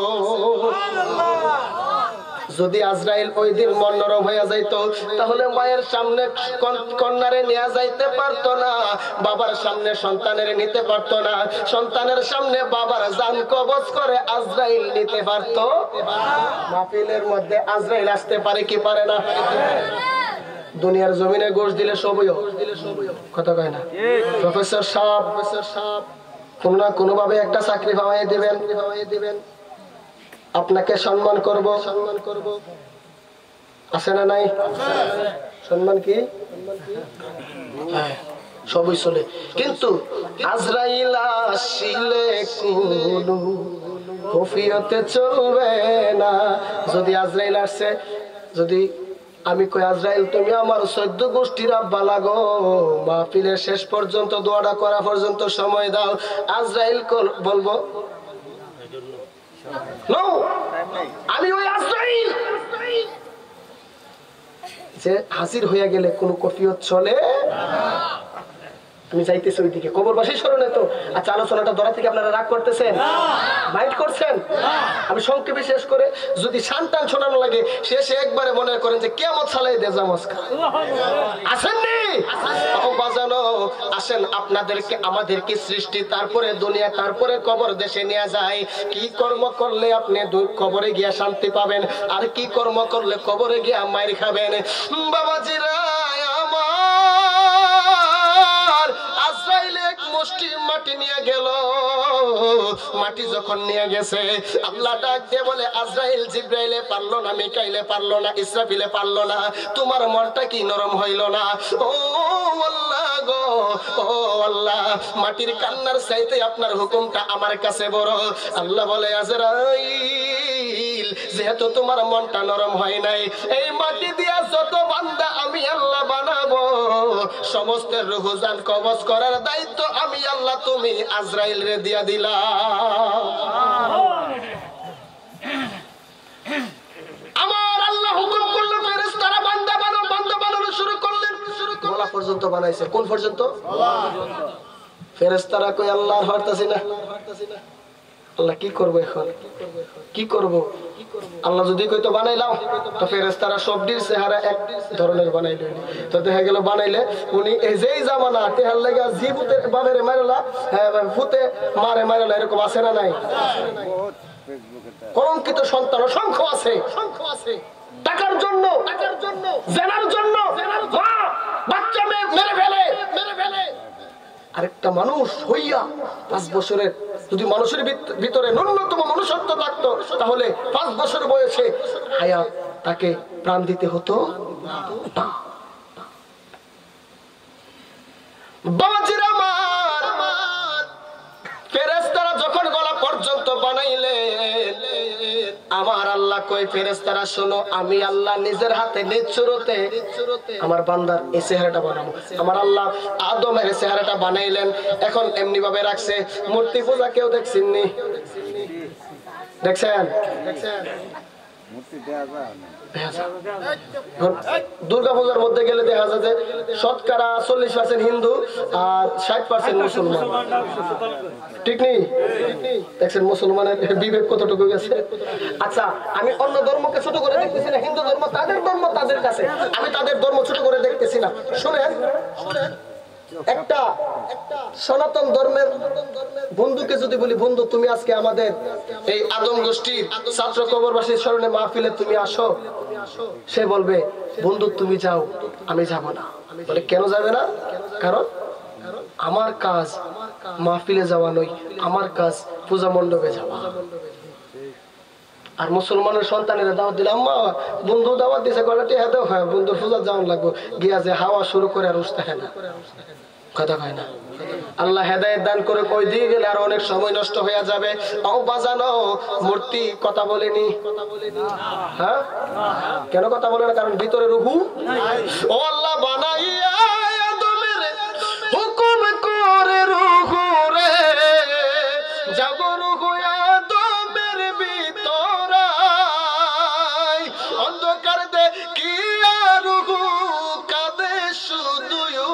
যদি আজরাইল ওই দিন মন নরম হয়ে যাইতো, তাহলে মায়ের সামনে কন্যারে নিয়ে যাইতে পারতো না, বাবার সামনে সন্তানের নিতে পারতো না, সন্তানের সামনে বাবার জান কবজ করে আজরাইল নিতে পারতো। মাহফিলের মধ্যে আজরাইল আসতে পারে কি পারে না? দুনিয়ার জমিনে গোশ দিলে সবই কথা কয় না। প্রফেসর সাহেব প্রফেসর সাহেব কোন না কোনো ভাবে একটা চাকরি পাওয়াই দিবেন দিবেন আপনাকে সম্মান করব সম্মান করব আছে না নাই? সম্মান কি সবই চলে, কিন্তু আজরাইল আসিলে কোনো কফিয়তে চলবে না। যদি আজরাইল আসছে, যদি আমি কই আজরাইল তুমি আমার চোদ্দ গোষ্ঠীর আব্বা লাগো, মাহফিলের শেষ পর্যন্ত দোয়াটা করা পর্যন্ত সময় দাও, আজরাইল বলবো নো, আমি ওই আজরাইল যে হাজির হয়ে গেলে কোন কফিয়ত চলে। আমি যাইতেছি ওইদিকে কবরবাসী স্মরণে তো। আচ্ছা, আলোচনাটা ধরা থেকে আপনারা রাগ করতেছেন, মাইন্ড করছেন? আমি সংক্ষেপে শেষ করে, যদি শানটান শোনানো লাগে শেষে একবারে মনে করেন যে কিয়ামত সালাই দে জামস্কা আসেননি বাজানো। আসেন, আপনাদেরকে আমাদেরকে সৃষ্টি, তারপরে দুনিয়া, তারপরে কবর দেশে নিয়ে যায়। কি কর্ম করলে আপনি কবরে গিয়া শান্তি পাবেন, আর কি কর্ম করলে কবরে গিয়া মাইর খাবেন? বাবাজিরা মুষ্টি মাটি নিয়ে গেল। মাটি যখন নিয়ে গেছে, আল্লাহ ডাক দিয়ে বলে আজরাইল জিবরাইলে পারলো না, মিকাইলে পারলো না, ইসরাফিলে পারলো না, তোমার মনটা কি নরম হইল না? ও আল্লাহ গো, ও আল্লাহ, মাটির কান্নার চাইতে আপনার হুকুমটা আমার কাছে বড়। আল্লাহ বলে আজরাইল, যেহেতু তোমার মনটা নরম হয় নাই, এই মাটি দিয়া যত বান্দা আমি আল্লাহ বানাবো, সমস্ত রুহুজান কবজ করার দায়িত্ব আমি আল্লাহ তুমি আজরাইল রে দিয়া দিলা। আমার আল্লাহ হুকুম করলো ফেরেশতারা বান্দা বানাও, বান্দা বানানো শুরু করলেন। গলা পর্যন্ত বানাইছে, কোন পর্যন্ত? ফেরেশতারা কই আল্লাহর হরতাছি না, আল্লাহ কি করবো এখন, কি করব? আল্লাহ যদি কইতো বানাইলাম, তো ফেরেশতারা সবটির চেহারা এক ধরনের বানাইলো। তো দেখা গেল বানাইলে উনি এই যেই জামানা টেহার লাগা জীবতে বাবারে মারলা, হ্যাঁ ফুতে মারে মারলা, এরকম আছে না নাই? কলঙ্কিত সন্তান অসংখ্য আছে, টাকার জন্য, জেনার জন্য মা বাচ্চা মেরে ফেলে মেরে ফেলে আরেকটা মানুষ হইয়া পাঁচ বছরের যদি মানুষের ভিতরে ন্যূনতম মনুষ্যত্ব থাকতো, তাহলে পাঁচ বছর বয়সে হায়াত তাকে প্রাণ দিতে হতো না। বাবাজিরা আমার, ফেরেশতারা যখন গলা পর্যন্ত বানাইলেন, আমার আল্লাহ কই ফেরেশতারা শোনো, আমি আল্লাহ নিজের হাতে নিজ সুরতে আমার বান্দার এই চেহারাটা বানাবো। আমার আল্লাহ আদমের চেহারাটা বানাইলেন, এখন এমনি ভাবে রাখছে। মূর্তি পূজা কেউ দেখছেননি? দেখছেন? দুর্গা পূজার মধ্যে গেলে দেখা যায় যে শতকরা চল্লিশ পার্সেন্ট হিন্দু আর ষাট পার্সেন্ট মুসলমান, ঠিক নেই? দেখছেন মুসলমানের বিবেক কতটুকু গেছে। আচ্ছা, আমি অন্য ধর্মকে ছোট করে দেখতেছি না, হিন্দু ধর্ম তাদের ধর্ম তাদের কাছে, আমি তাদের ধর্ম ছোট করে দেখতেছি না। শুনেন, একটা সনাতন ধর্মের বন্ধুকে যদি বলি, বন্ধু তুমি আজকে আমাদের এই আদম গোষ্ঠীর ছাত্র কবরবাসীর স্মরণে মাহফিলে তুমি আসো, সে বলবে বন্ধু তুমি যাও, আমি যাব না। বলে কেন যাবে না? কারণ আমার কাজ মাহফিলে যাওয়া নয়, আমার কাজ পূজা মণ্ডপে যাওয়া। আর মুসলমানের সন্তানেরা দাওয়াত দিলে, আম্মা বন্ধু দাওয়াত দিছে গলাটি হাতে, হ্যাঁ বন্ধুর পূজা যাওয়ান লাগবো, গিয়া যে হাওয়া শুরু করে আর উঠতে হয় না, কথা হয় না। আল্লাহ হেদায়েত দান করে কই দিয়ে গেলে আর অনেক সময় নষ্ট হয়ে যাবে। ও বাজানো মূর্তি কথা বলেনি, হ্যাঁ কেন কথা বলে না? কারণ ভিতরে রুহু। ও আল্লাহ বানাইয়া আদমের হুকুম করে রুহু রে, যাব রুহু আদমের ভিতরাই, অন্ধকার দে কি আর রুহু কাঁদে শুধু,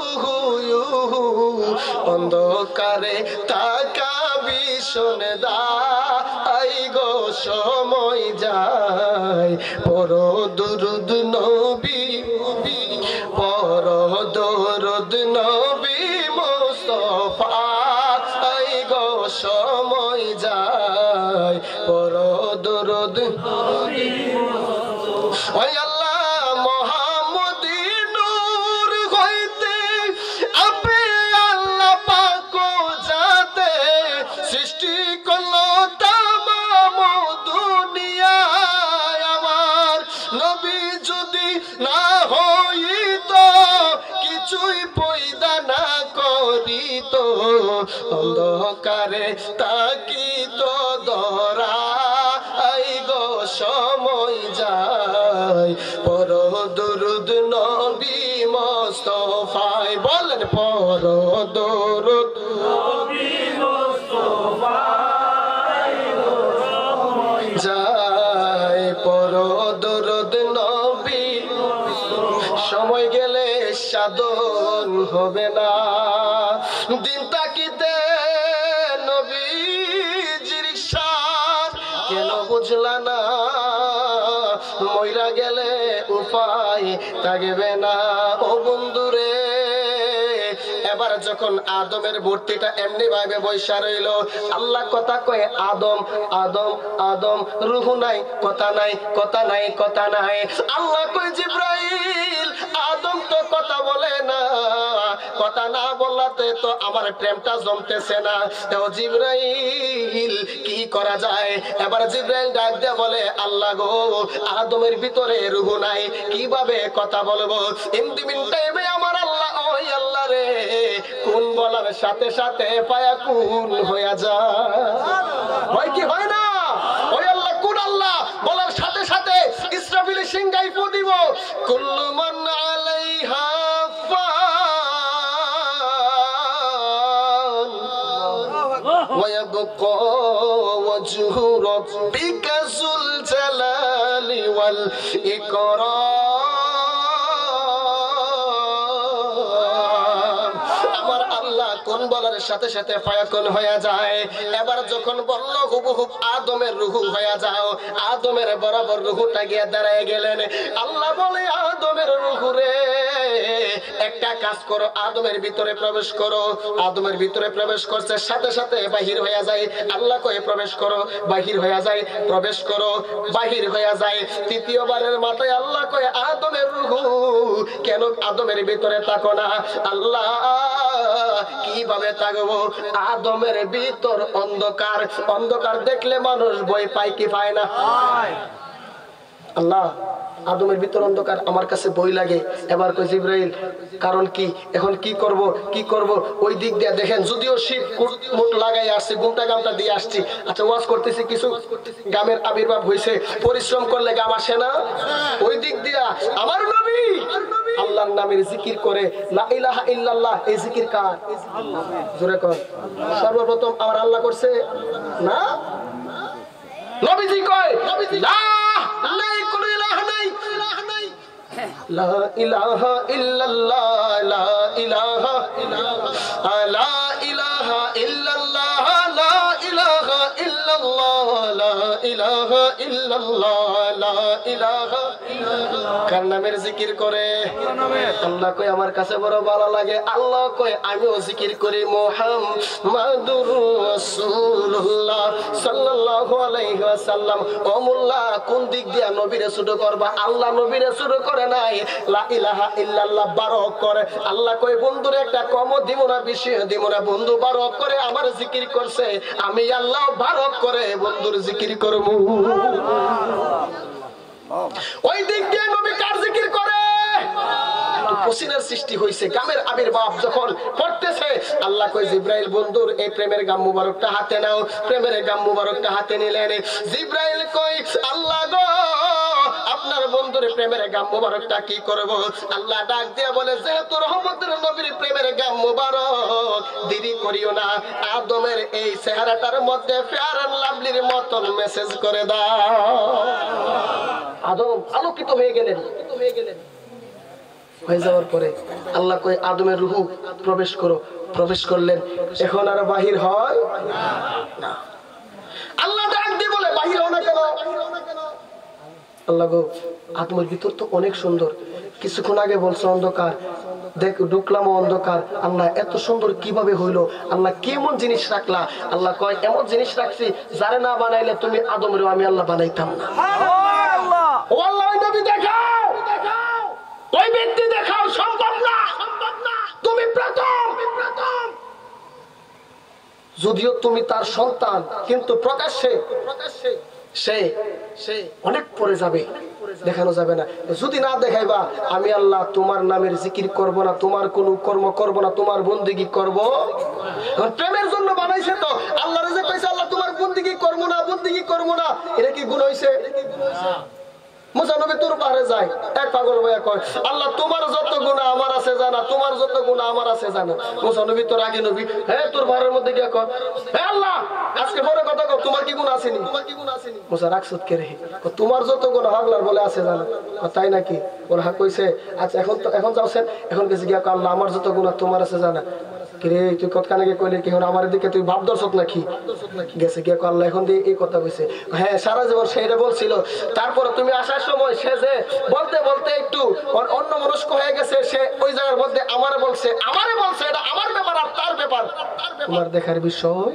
অন্ধকারে তাকাবি শোনে দাই গো সময় যায়, পর দুরুদ নবী পর দুরুদ নবী মুস্তাফা, আই গো সময় যায়, পর দুরুদ নবী। ওই আল্লাহ মুহাম্মদী নূর হইতে আপনি আল্লাহ পাক যাতে সৃষ্টি করলো তামাম দুনিয়ায়, আমার নবী যদি না হইত কিছুই পয়দা না করিত, অন্ধকারে তাকিত ধরা, আই গো সময় যায়, পর দুরুদ নবী মুস্তাফায়, বলেন পর দুরুদ নবী মুস্তাফায় যায়, পর দুরুদ নবী। সময় গেলে সাধন হবে না, দিন তাকিতে নবীজির শান কেন বুঝলা না, মইরা গেলে উপায় থাকবে না। ও বন্ধুরে, এবার যখন আদমের মূর্তিটা এমনি ভাবে বৈশা রইল, আল্লাহ কথা কয়ে আদম আদম আদম, রুহু নাই, কথা নাই, কথা নাই, কথা নাই। আল্লাহ কয় জিব্রাইল, আদম তো কথা বলে না, কথা না বলতে তো আমার প্রেমটা জমতেছে না, তো জিব্রাইল কি করা যায়? এবার জিব্রাইল ডাক দিয়ে বলে, আল্লাহ গো আদমের ভিতরে রুহু নাই, কিভাবে কথা বলবো? ইন দি মিন টাইমে আমার আল্লাহ, ওই আল্লাহ রে, কোন বলার সাথে সাথে পায়া কোন হয়ে যায়, হয় কি হয় না? ওই আল্লাহ কোন আল্লাহ বলার সাথে সাথে ইসরাফিল সিংহাই ফু দিব, কুল্লু মান আলাইহা ফান ওয়া ইয়াবকা ওয়াজহু রাব্বিকা যুল জালালি ওয়াল ইকরাম। আমার আল্লাহ কোন বলার সাথে সাথে ফায়াকুন হয়ে যায়। এবার যখন বলল হুবহু আদমের রূহ হয়ে যাও, আদমের বরাবর রূহটা গিয়ে দাঁড়ায় গেলেন। আল্লাহ বলে আদমের রূহ রে একটা কাজ করো, আদমের ভিতরে প্রবেশ করো। আদমের ভিতরে প্রবেশ করছে, সাথে সাথে বাহির হয়ে যায়। আল্লাহ কয়ে প্রবেশ করো, বাহির হয়ে যায়, প্রবেশ করো, বাহির হয়ে যায়। তৃতীয়বারের মাথায় আল্লাহ কয়ে আদমের রূহ কেন আদমের ভিতরে থাকো না? আল্লাহ কিভাবে থাকবো? আদমের ভিতর অন্ধকার, অন্ধকার দেখলে মানুষ ভয় পায় কি পায় না? আল্লাহ আদমের ভিতর অন্ধকার, আমার কাছে বই লাগে। এবার কই জিবরাইল কারণ কি, এখন কি করব কি করব? ওই দিক দিয়ে দেখেন, যদিও শীত মুট লাগাই আসছে, গুমটা গামটা দিয়ে আসছি, আচ্ছা ওয়াজ করতেছি, কিছু গামের আবির্ভাব হয়েছে, পরিশ্রম করলে গাম আসে না? ওই দিক দিয়া আমার নবী আল্লাহর নামের জিকির করে, লা ইলাহা ইল্লাল্লাহ। এই জিকির কার? জোরে কর। সর্বপ্রথম আমার আল্লাহ করছে না? নবীজি কয় লা নাই, কোন ইলাহা নাই, লা ইলাহা ইল্লাল্লাহ, লা ইলাহা ইল্লাল্লাহ, লা ইলাহা ইল্লাল্লাহ, লা ইলাহা ইল্লাল্লাহ, লা ইলাহা ইল্লাল্লাহ, লা ইলাহা ইল্লাল্লাহ। কার নামের জিকির করে? আল্লাহ কয় আমার কাছে বড় ভালো লাগে। আল্লাহ কয় আমিও জিকির করি মুহাম্মাদুর রাসূলুল্লাহ সাল্লাল্লাহু আলাইহি ওয়াসাল্লাম। ও মোল্লা, কোন দিক দিয়া নবীরে ছোট করবা? আল্লাহ নবীরে ছোট করে নাই, লা ইলাহা ইল্লাল্লাহ বারক করে। আল্লাহ কয় বন্ধুরে একটা কম দিব না, বেশি দিব না, বন্ধু বারক করে আমার জিকির করছে, আমি আল্লাহ বারক করে বন্ধুর জিকির করব। ওই দিক দিয়ে নবী কার জিকির করে? পসিনার সৃষ্টি হয়েছে, গামের আবির্ভাব যখন পড়তেছে, আল্লাহ কয় জিব্রাইল বন্ধুর এই প্রেমের গাম মুবারকটা হাতে নাও। প্রেমের গাম মুবারকটা হাতে নিলেন। জিব্রাইল কয় আল্লাহ গো, আপনার বন্ধুর প্রেমের গাম মুবারকটা কি করব? আল্লাহ ডাক দিয়ে বলে, যেহেতু রহমতের নবীর প্রেমের গাম মুবারক, দেরি করিও না, আদমের এই চেহারাটার মধ্যে ফেয়ার এন্ড লাভলির মতন মেসেজ করে দাও। আদম আলোকিত হয়ে গেলেন। হয়ে যাওয়ার পরে আল্লাহ কয় আদমের রূহ প্রবেশ করো। প্রবেশ করলেন, এখন আর বাহির হয় না। আল্লাহ ডাক দিয়ে বলে বাহির হও না কেন? আল্লাহ গো, আদমের ভিতর তো অনেক সুন্দর, কিছুক্ষণ আগে বলছো অন্ধকার, দেখ ঢুকলাম অন্ধকার। আল্লাহ এত সুন্দর কিভাবে হইলো? আল্লাহ কেমন জিনিস রাখলা? আল্লাহ কয় এমন জিনিস রাখছি যারে না বানাইলে তুমি আদমের আমি আল্লাহ বানাইতাম না। ও আল্লাহ, ওই নবী দেখাও, ওই ব্যক্তি দেখাও, সম্ভব না, তুমি প্রথম। যদিও তুমি তার সন্তান, কিন্তু প্রকাশ্যে সে সে অনেক পরে যাবে, দেখানো যাবে না। যদি না দেখাইবা, আমি আল্লাহ তোমার নামের জিকির করব না, তোমার কোন কর্ম করব না, তোমার বন্দেগী করব। প্রেমের জন্য বানাইছে তো, আল্লাহ যে কইছে আল্লাহ তোমার বন্দেগী করব না, বন্দেগী করব না, এটা কি গুণ হইছে? মুসা নবী তোর পাহাড়ে যায়, এক পাগল ভাইয়া কয় আল্লাহ তোমার যত গুনাহ আমার আছে জানা, তোমার যত গুনাহ আমার আছে জানা। মুসা নবী তোর আগে নবী, হ্যাঁ তোর পাহাড়ের মধ্যে গিয়া কয় হে আল্লাহ আজকে পরে কথা কও, তোমার কি গুনাহ আসেনি? মুসা রাখসুত কে রে, তোমার যত গুনাহ আল্লাহর বলে আছে জানা। তাই নাকি? ওর হা কইছে আচ্ছা এখন তো এখন যাওছেন, এখন গেছে গিয়া কয় আল্লাহ আমার যত গুনাহ তোমার আছে জানা। কিরে তুই কতখানে গিয়ে কইলে কি আমার দিকে তুই ভাব দর্শক নাকি? গেছে গিয়া কয় আল্লাহ এখন দিয়ে এই কথা কইছে। হ্যাঁ সারা জীবন সেইটা বলছিল, তারপরে তুমি আসার সময় সে যে বলতে বলতে একটু অন্য মনস্ক হয়ে গেছে, সে ওই জায়গার মধ্যে আমারে বলছে, আমারে বলছে এটা আমার ব্যাপার আর তার ব্যাপার তোমার দেখার বিষয়।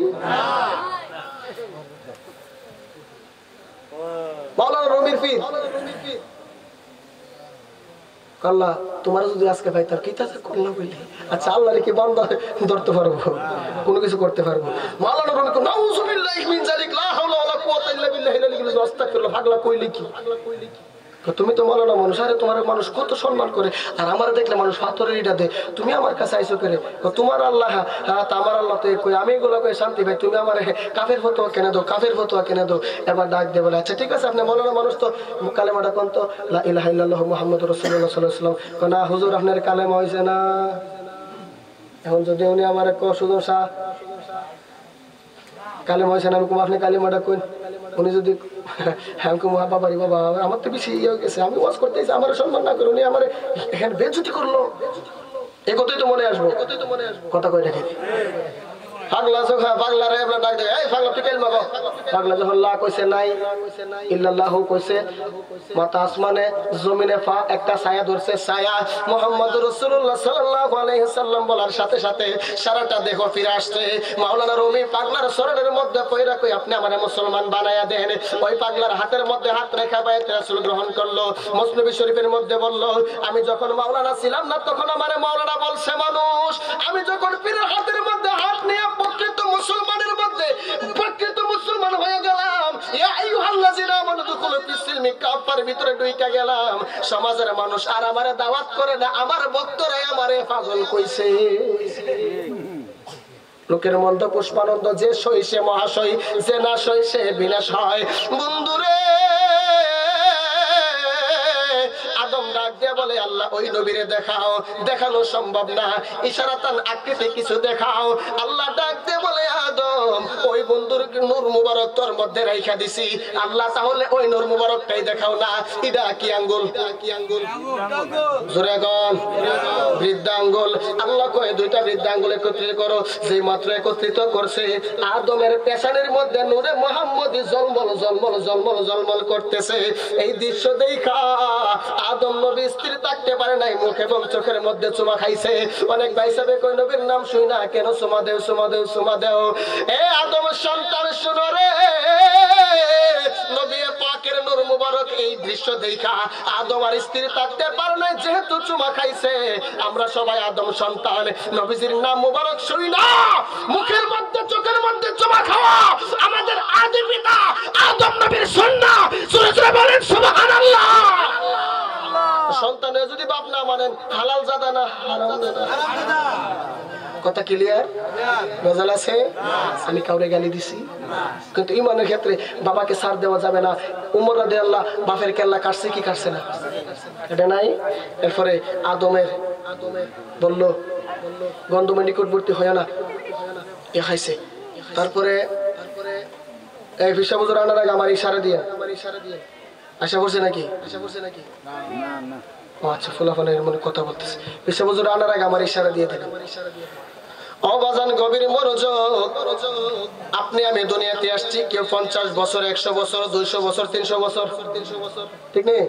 মাওলানা রুমির পীর আল্লাহ তোমার যদি আজকে পাইতাম কি তা করলাম বলি, আচ্ছা আল্লাহ রেখে বান্দা ধরতে পারবো, কোনো কিছু করতে পারবো। মাওলানা রুমি নাউযুবিল্লাহি মিন যালিক লা হাওলা ওয়ালা কুওয়াতা ইল্লা বিল্লাহি আল-আলিয়্যিল আস্তাগফিরুল্লাহ। পাগলা কইলি কি? তুমি তো মাওলানা মানুষ, আরে তোমার মানুষ কত সম্মান করে, আর আমার দেখলে মানুষ পাথরের ইটা দেয়, তুমি আমার কাছে আইসো করে তোমার আল্লাহ হ্যাঁ আমার আল্লাহ তো কই আমি এগুলো কই শান্তি ভাই, তুমি আমার কাফের ফতোয়া কেনে দাও, কাফের ফতোয়া কেনে দাও। এবার ডাক দিয়ে বলে আচ্ছা ঠিক আছে আপনি মাওলানা মানুষ তো কালেমাটা কোন তো লা ইলাহা ইল্লাল্লাহু মুহাম্মাদুর রাসূলুল্লাহ সাল্লাল্লাহু আলাইহি ওয়াসাল্লাম। না হুজুর আপনার কালেমা হইছে না। এখন যদি উনি আমার ক সুজন শাহ কালেমা হইছে না, আমি আপনি কালেমাটা কই, উনি যদি আমাকে মহাপা পারি বাবা আমার তো বেশি ইয়ে গেছে, আমি ওয়াজ করতেছি আমার সম্মান না করে উনি আমার বেজ্জতি করলো। এই কথাই তো মনে আসবো, কথা কই দেখি পাগলা চোখা পাগলা রে আমরা ডাক দেয় এই পাগলা তুই কালমা কও পাগলা যখন লা কইছে নাই ইল্লাল্লাহু কইছে মাথা আসমানে জমিনে পা একটা ছায়া ধরছে ছায়া মুহাম্মদুর রাসূলুল্লাহ সাল্লাল্লাহু আলাইহি সাল্লাম বলার সাথে সাথে সারাটা দেহ ফিরে আসছে মাওলানা রুমি পাগলার শরীরের মধ্যে কইরা কই আপনি আমারে মুসলমান বানায়া দেন ওই পাগলার হাতের মধ্যে হাত রেখা বাইত রাসূল গ্রহণ করলো মুসলিম শরীফের মধ্যে বলল আমি যখন মাওলানা ছিলাম না তখন আমারে মাওলানা বলছে মানুষ আমি যখন পীরের হাতের মধ্যে হাত নিয়ে প্রকৃত মুসলমানের মধ্যে প্রকৃত মুসলমান হয়ে গেলাম ইয়া আইয়ুহাল্লাযিনা আমানু দুখুলু ফিস-সিলমি কাফার ভিতরে ঢুইকা গেলাম সমাজের মানুষ আর আমারে দাওয়াত করে না আমার ভক্তরাই আমারে পাগল কইছে লোকের মন্দ পুষ্পানন্দ যে সই সে মহাশয় যে না সই সে বিনাশ হয় বন্ধুরে আদম ডাক দিয়ে বলে আল্লাহ ওই নবীরে দেখাও দেখানো সম্ভব না ইশারাতান আকৃতি কিছু দেখাও আল্লাহ ডাক দিয়ে বলে আদম ওই বন্ধুর নূর মুবারক তোর মধ্যে রাইখা দিছি আল্লাহ তাহলে ওই নূর মুবারকটাই দেখাও না এটা কি আঙ্গুল কি আঙ্গুল জোরে গন বৃদ্ধা আঙ্গুল আল্লাহ কয় দুইটা বৃদ্ধা আঙ্গুল একত্রিত করো যেই মাত্র একত্রিত করছে আদমের পেছনের মধ্যে নূরে মুহাম্মদি জলমল জলমল জলমল জলমল করতেছে এই দৃশ্য দেখা আদম নবী স্থির থাকতে পারে নাই মুখ এবং চোখের মধ্যে চুমা খাইছে অনেক ভাই সাহেব কই নবীর নাম শুই না কেন চুমা দেও চুমা দেও চুমা দেও এ আদম সন্তান শুনো রে নবী পাকের নূর মুবারক এই দৃশ্য দেখা আদম আর স্থির থাকতে পারে নাই যেহেতু চুমা খাইছে আমরা সবাই আদম সন্তান নবীজির নাম মুবারক শুই না মুখের মধ্যে চোখের মধ্যে চুমা খাওয়া আমাদের আদি পিতা আদম নবীর সুন্নাহ জোরে জোরে বলেন সুবহানাল্লাহ সন্তানের যদি বাপ না মানেন হালাল জাদা না হারাম জাদা কথা ক্লিয়ার মজাল আছে আমি কাউরে গালি দিছি কিন্তু ইমানের ক্ষেত্রে বাবাকে ছাড় দেওয়া যাবে না উমর রাদিয়াল্লাহু বাপের কেল্লা কাটছে কি কাটছে না এটা নাই এরপরে আদমের বলল গন্ধমের নিকটবর্তী হয় না এ খাইছে তারপরে এই ফিসা বুজুর আনার আগে আমার ইশারা দিয়ে আমার ইশারা দিয়ে আশা করছে নাকি আশা করছে নাকি না না ও আচ্ছা ফুলাফানের মনে কথা বলতেছে ফিসা বুজুর আনার আগে আমার ইশারা দিয়ে দেন আমার ইশারা দিয়ে অবাজান গভীর মনোযোগ আপনি আমি দুনিয়াতে আসছি কেউ পঞ্চাশ বছর একশো বছর দুইশো বছর তিনশো বছর তিনশো বছর ঠিক নেই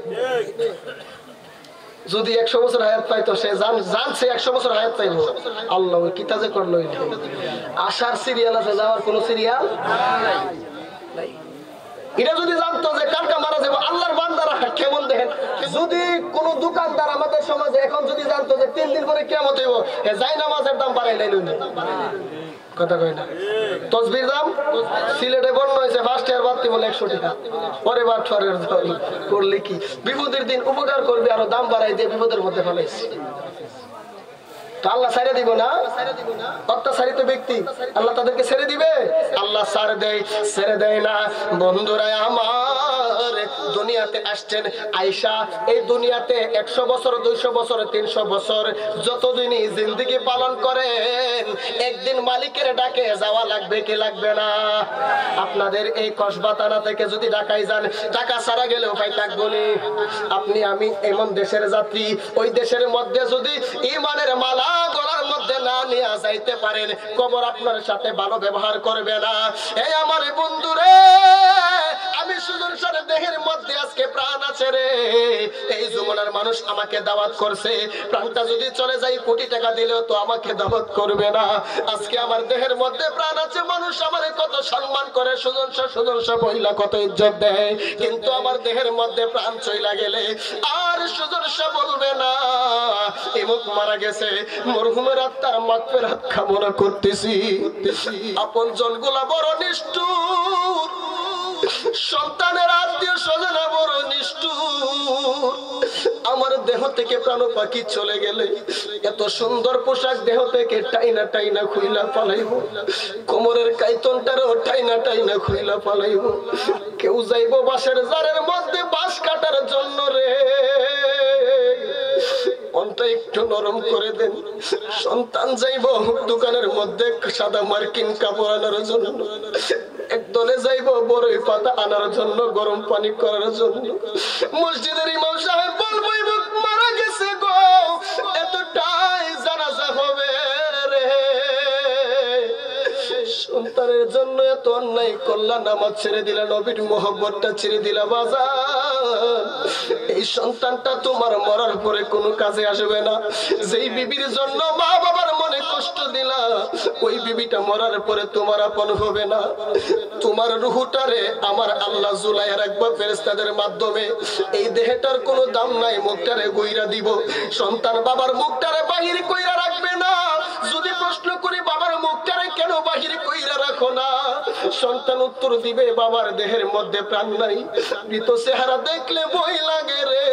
যদি একশো বছর হায়াত পাইতো সে জানছে একশো বছর হায়াত পাইব আল্লাহ ওই কিতা যে করলো আসার সিরিয়াল আছে যাওয়ার কোন সিরিয়াল নাই এটা যদি জানতো যে কালকা মারা যাবো আল্লাহর বান্দারা কেমন দেখেন যদি কোন দোকানদার আমাদের সমাজে এখন যদি জানতো যে তিন দিন পরে কিয়ামত হইব যাই নামাজের দাম বাড়াই লাইল কথা কয় না তসবির দাম সিলেটে বর্ণ হয়েছে ফার্স্ট ইয়ার বাড়তি বলে একশো টাকা পরে বার ঠরের দল করলে কি বিপদের দিন উপকার করবে আরো দাম বাড়াই দিয়ে বিপদের মধ্যে ফেলাইছে তো আল্লাহ ছেড়ে দিব না অত্যাচারিত ব্যক্তি আল্লাহ তাদেরকে ছেড়ে দিবে আল্লাহ ছাড় দেয় ছেড়ে দেয় না বন্ধুরা আমার দুনিয়াতে আসছেন আয়েশা এই দুনিয়াতে একশো বছর দুইশো বছর তিনশো বছর যতদিনই জিন্দেগি পালন করেন একদিন মালিকের ডাকে যাওয়া লাগবে কি লাগবে না আপনাদের এই কসবা থানা থেকে যদি ঢাকায় যান টাকা ছাড়া গেলে উপায় থাকবো না আপনি আমি এমন দেশের যাত্রী ওই দেশের মধ্যে যদি ঈমানের মালা গলার মধ্যে না নিয়ে যাইতে পারেন কবর আপনার সাথে ভালো ব্যবহার করবে না এই আমার বন্ধুরে আমি সুজন সাথে দেহের মধ্যে আজকে প্রাণ আছে রে এই জমানার মানুষ আমাকে দাওয়াত করছে প্রাণটা যদি চলে যায় কোটি টাকা দিলেও তো আমাকে দাওয়াত করবে না আজকে আমার দেহের মধ্যে প্রাণ আছে মানুষ আমারে কত সম্মান করে সুজন সা সুজন সা বইলা কত ইজ্জত দেয় কিন্তু আমার দেহের মধ্যে প্রাণ চইলা গেলে আর সুজন সা বলবে না এমুক মারা গেছে মরহুমের আত্মার মাগফিরাত কামনা করতেছি আপন জনগুলা বড় নিষ্ঠুর সন্তানের আত্মীয় স্বজনা বড় নিষ্ঠুর আমার দেহ থেকে প্রাণ পাখি চলে গেলে এত সুন্দর পোশাক দেহ থেকে টাইনা টাইনা খুইলা পালাইব কোমরের কাইতনটারও টাইনা টাইনা খুইলা পালাইব কেউ যাইব বাঁশের জারের মধ্যে বাঁশ কাটার জন্য রে মনটা একটু নরম করে দেন সন্তান যাইব দোকানের মধ্যে সাদা মার্কিন কাপড় আনার জন্য একদলে যাইব বড়ই পাতা আনার জন্য গরম পানি করার জন্য মসজিদের ইমাম সাহেব বলবো মারা গেছে গো এতটাই জানা জন্য এত অন্যায় করলা, নামাজ ছেড়ে দিলা, নবীর মোহব্বতটা ছেড়ে দিলা বাজান, এই সন্তানটা তোমার মরার পরে কোনো কাজে আসবে না। যেই বিবির জন্য মা বাবার মনে কষ্ট দিলা, ওই বিবিটা মরার পরে তোমার আপন হবে না। তোমার রুহটারে আমার আল্লাহ জুলাইয়া রাখবো ফেরেশতাদের মাধ্যমে। এই দেহটার কোনো দাম নাই, মুখটারে গইরা দিব। সন্তান বাবার মুখটারে বাহির কইরা রাখবে না। যদি প্রশ্ন করি বাবার মুখটারে কেন বাহির কইরা রাখো না, সন্তান উত্তর দিবে বাবার দেহের মধ্যে প্রাণ নাই, মৃত চেহারা দেখলে ভয় লাগে রে।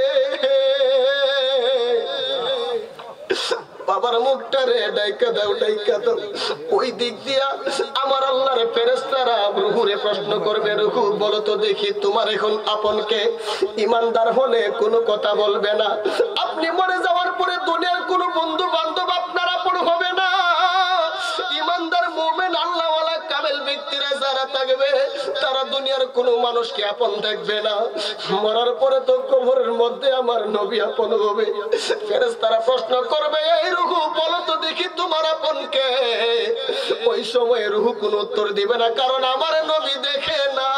বাবার মুখটারে ডাইকা দাও, ডাইকা দাও। ওই দিক দিয়া আমার আল্লাহর ফেরেশতারা রুহুরে প্রশ্ন করবে, রুহু বলো তো দেখি তোমার এখন আপনকে? ইমানদার হলে কোনো কথা বলবে না। আপনি মরে যাওয়ার পরে দুনিয়ার কোনো বন্ধু বান্ধব আপনার আপন হবে না। ইমানদার মুমিন আল্লাহওয়ালা কামেল ব্যক্তিরা যারা থাকবে, তারা দুনিয়ার কোনো মানুষকে আপন দেখবে না। মরার পরে তো কবরের মধ্যে আমার নবী আপন হবে। ফেরেশতারা প্রশ্ন করবে, এই রুহু বলো তো দেখি তোমার আপন কে? ওই সময় রুহু কোনো উত্তর দিবে না, কারণ আমার নবী দেখে না,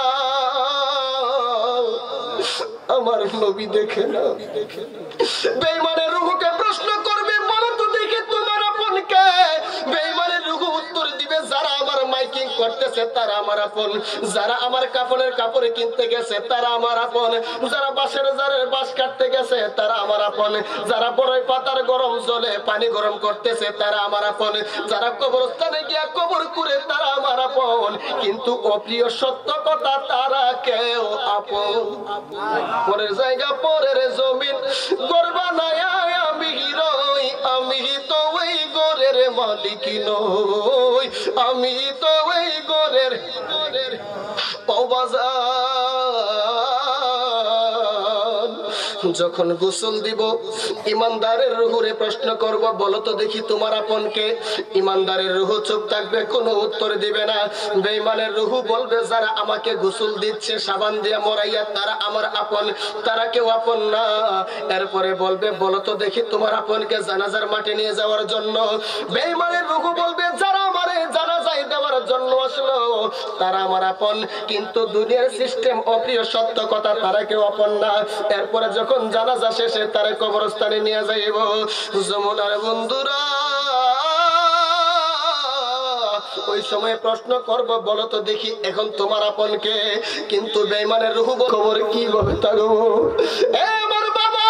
আমার নবী দেখে না। বেঈমানের রুহুকে প্রশ্ন করবে, বলো তো দেখি তোমার আপন কে? বেঈমানের রুহু উত্তর দিবে, যারা আমার মাইকিং করতেছে তারা আমার আপন, যারা আমার কাপড়ের কাপড় কিনতে গেছে তারা আমার আপন, যারা বাঁশের জারের বাঁশ কাটতে গেছে তারা আমার আপন, যারা বড়ই পাতার গরম জলে পানি গরম করতেছে তারা আমার আপন, যারা কবরস্থানে গিয়া কবর করে তারা আমার আপন। কিন্তু অপ্রিয় সত্য কথা, তারা কেউ আপন। পরের জায়গা পরের জমিন গর্বা নাই, আমি হিরোই, আমি তো ওই গোরের মালিক নই, আমি তো ওই গোরের যখন গোসল দিব ইমানদারের রুহুরে প্রশ্ন করব, বলো তো দেখি তোমার আপনকে? ইমানদারের রুহু চুপ থাকবে, কোনো উত্তর দিবে না। বেঈমানের রুহু বলবে, যারা আমাকে গোসল দিচ্ছে সাবান দিয়ে মরাইয়া তারা আমার আপন, তারা কেউ আপন না। এরপরে বলবে, বলো তো দেখি তোমার আপনকে? জানাজার মাঠে নিয়ে যাওয়ার জন্য বেঈমানের রুহু বলবে, যারা আমারে জানাজায় দেওয়ার জন্য আসলো তারা আমার আপন। কিন্তু দুনিয়ার সিস্টেম অপ্রিয় সত্য কথা, তারা কেউ আপন না। এরপরে যখন জানাজা শেষে তারা কবরস্থানে নিয়ে যাইব, যমুনার বন্ধুরা ওই সময় প্রশ্ন করব, বলো তো দেখি এখন তোমার আপনকে? কিন্তু বেঈমানের রুহু খবর কিভাবে থাকবো? আমার বাবা